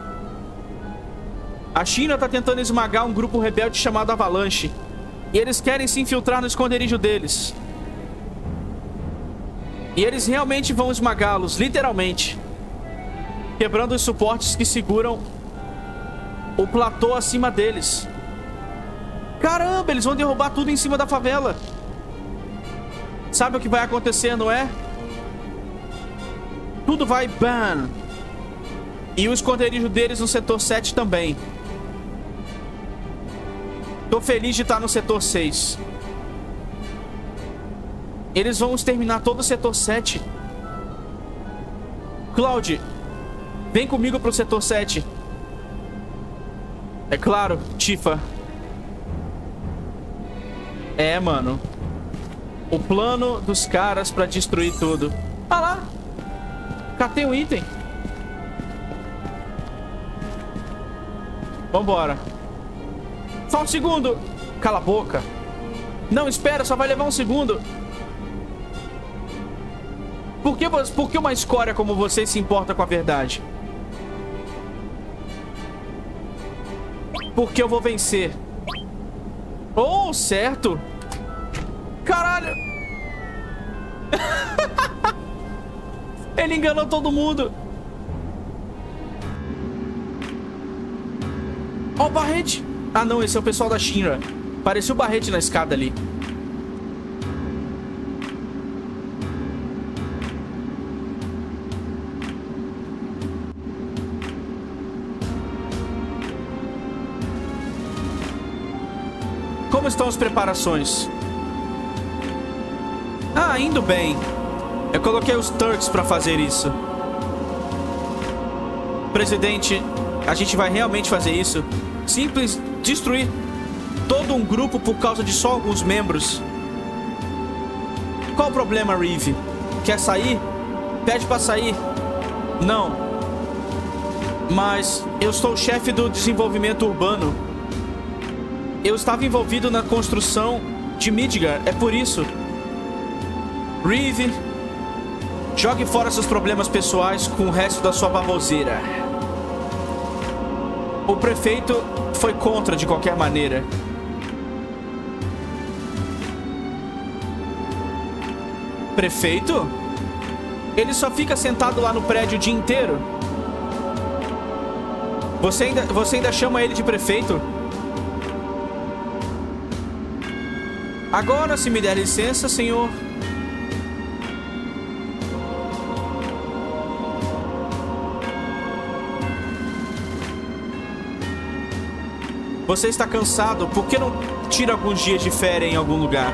A China tá tentando esmagar um grupo rebelde chamado Avalanche. E eles querem se infiltrar no esconderijo deles. E eles realmente vão esmagá-los, literalmente. Quebrando os suportes que seguram o platô acima deles. Caramba, eles vão derrubar tudo em cima da favela. Sabe o que vai acontecer, não é? Tudo vai ban. E o esconderijo deles no setor 7 também. Tô feliz de estar no setor 6. Eles vão exterminar todo o setor 7. Cloud, vem comigo pro setor 7. É claro, Tifa. É, mano. O plano dos caras pra destruir tudo. Ah lá. Catei um item. Vambora. Só um segundo. Cala a boca. Não, espera, só vai levar um segundo. Por que uma escória como você se importa com a verdade? Porque eu vou vencer. Oh, certo. Caralho. Ele enganou todo mundo. Ó, o Barrete. Ah, não, esse é o pessoal da Shinra. Parecia o Barrete na escada ali. Como estão as preparações? Ah, indo bem. Eu coloquei os Turks pra fazer isso. Presidente, a gente vai realmente fazer isso? Simples, destruir todo um grupo por causa de só alguns membros. Qual o problema, Reeve? Quer sair? Pede pra sair. Não. Mas eu sou o chefe do desenvolvimento urbano. Eu estava envolvido na construção de Midgar, é por isso. Reeve, jogue fora seus problemas pessoais com o resto da sua baboseira. O prefeito foi contra de qualquer maneira. Prefeito? Ele só fica sentado lá no prédio o dia inteiro. Você ainda chama ele de prefeito? Agora, se me der licença, senhor. Você está cansado? Por que não tira alguns dias de férias em algum lugar?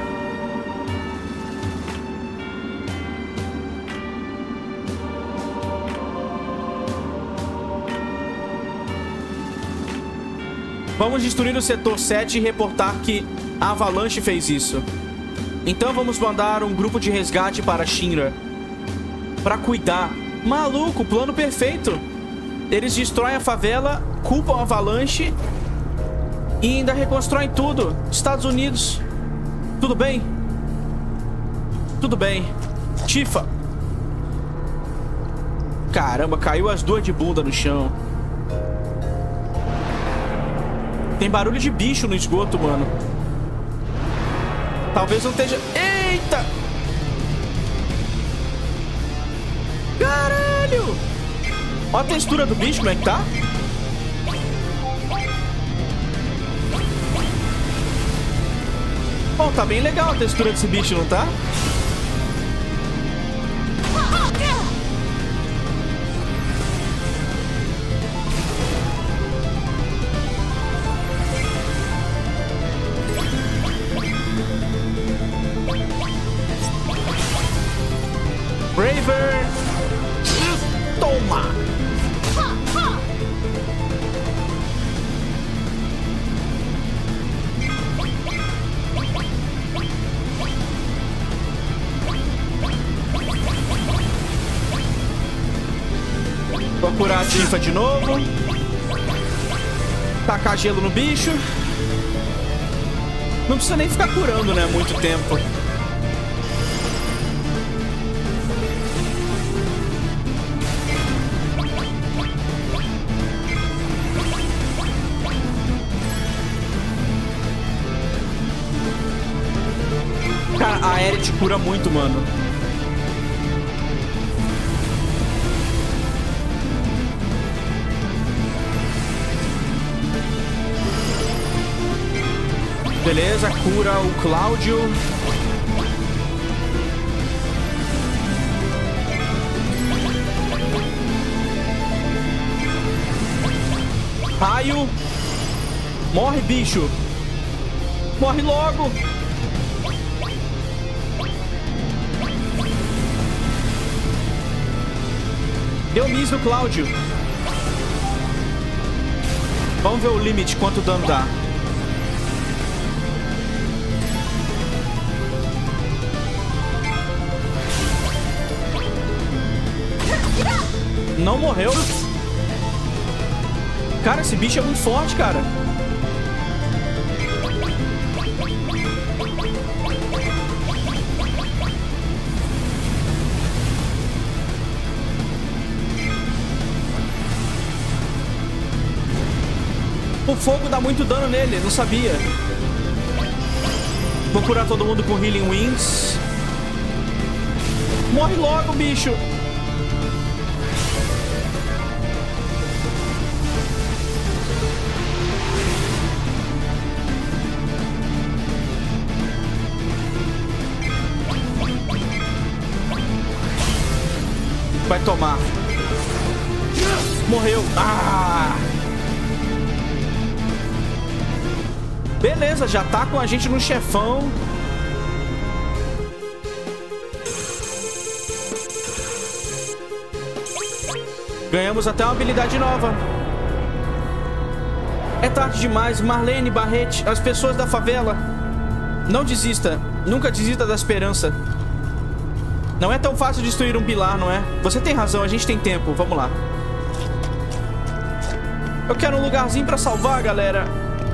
Vamos destruir o setor 7 e reportar que a Avalanche fez isso. Então vamos mandar um grupo de resgate para Shinra para cuidar. Maluco, plano perfeito. Eles destroem a favela, culpam a Avalanche e ainda reconstroem tudo. Estados Unidos. Tudo bem? Tudo bem. Tifa. Caramba, caiu as duas de bunda no chão. Tem barulho de bicho no esgoto, mano. Talvez não esteja... Eita! Caralho! Olha a textura do bicho, como é que tá? Bom, tá bem legal a textura desse bicho, não tá? Braver! Toma! Vou curar a Tifa de novo. Tacar gelo no bicho. Não precisa nem ficar curando, né? Muito tempo. Cara, a Aérea te cura muito, mano. Beleza, cura o Cláudio. Raio. Morre, bicho. Morre logo. Deu miss no Cláudio. Vamos ver o limite, quanto dano dá. Não morreu. Cara, esse bicho é muito forte, cara. O fogo dá muito dano nele, não sabia. Vou curar todo mundo com Healing Winds. Morre logo, bicho. Vai tomar. Morreu. Ah! Beleza, já tá com a gente no chefão. Ganhamos até uma habilidade nova. É tarde demais. Marlene, Barrete, as pessoas da favela. Não desista. Nunca desista da esperança. Não é tão fácil destruir um pilar, não é? Você tem razão, a gente tem tempo. Vamos lá. Eu quero um lugarzinho pra salvar, galera.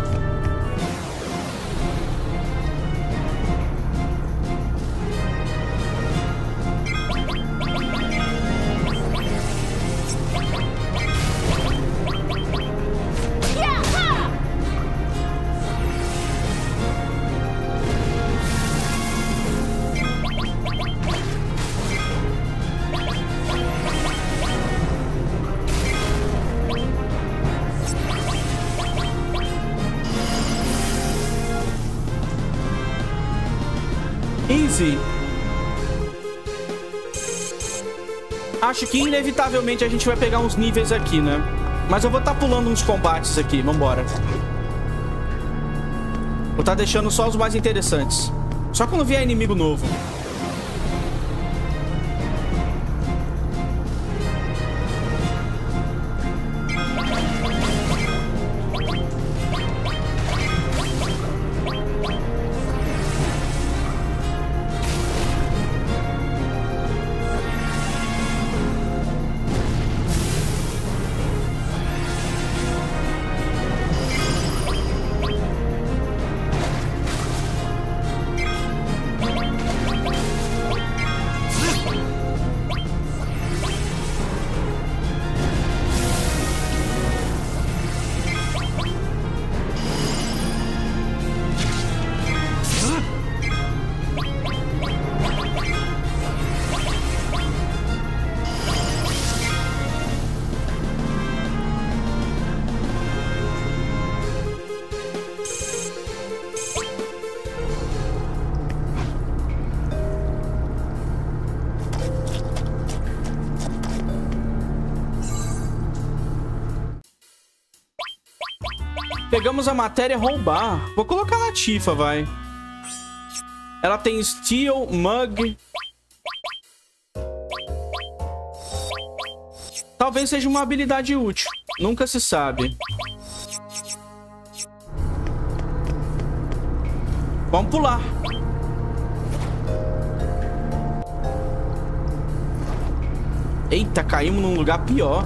Easy. Acho que inevitavelmente a gente vai pegar uns níveis aqui, né? Mas eu vou estar pulando uns combates aqui. Vambora. Vou estar deixando só os mais interessantes. Só quando vier inimigo novo. Pegamos a matéria roubar. Vou colocar na Tifa, vai. Ela tem Steel, Mug. Talvez seja uma habilidade útil. Nunca se sabe. Vamos pular. Eita, caímos num lugar pior.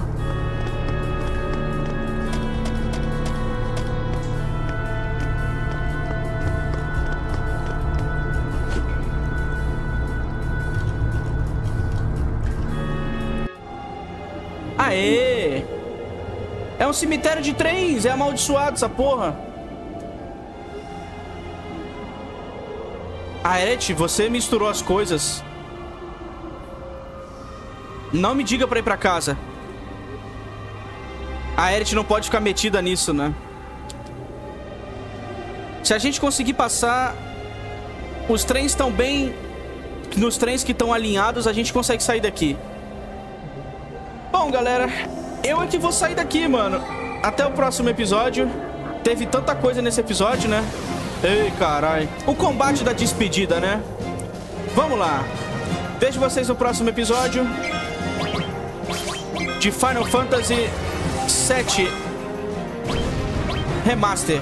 Aê! É um cemitério de trens. É amaldiçoado essa porra. Aerith, você misturou as coisas. Não me diga pra ir pra casa. A Aerith não pode ficar metida nisso, né? Se a gente conseguir passar... Os trens estão bem... Nos trens que estão alinhados, a gente consegue sair daqui. Bom, galera, eu é que vou sair daqui, mano. até o próximo episódio. Teve tanta coisa nesse episódio, né? Ei, carai. O combate da despedida, né? Vamos lá. Vejo vocês no próximo episódio de Final Fantasy VII Remaster.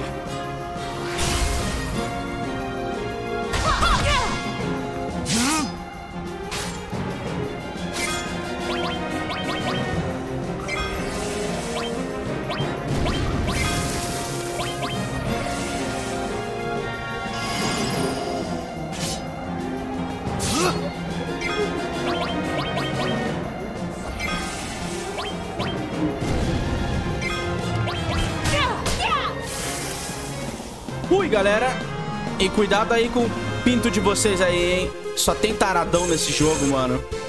Fui, galera. E cuidado aí com o pinto de vocês aí, hein? Só tem taradão nesse jogo, mano.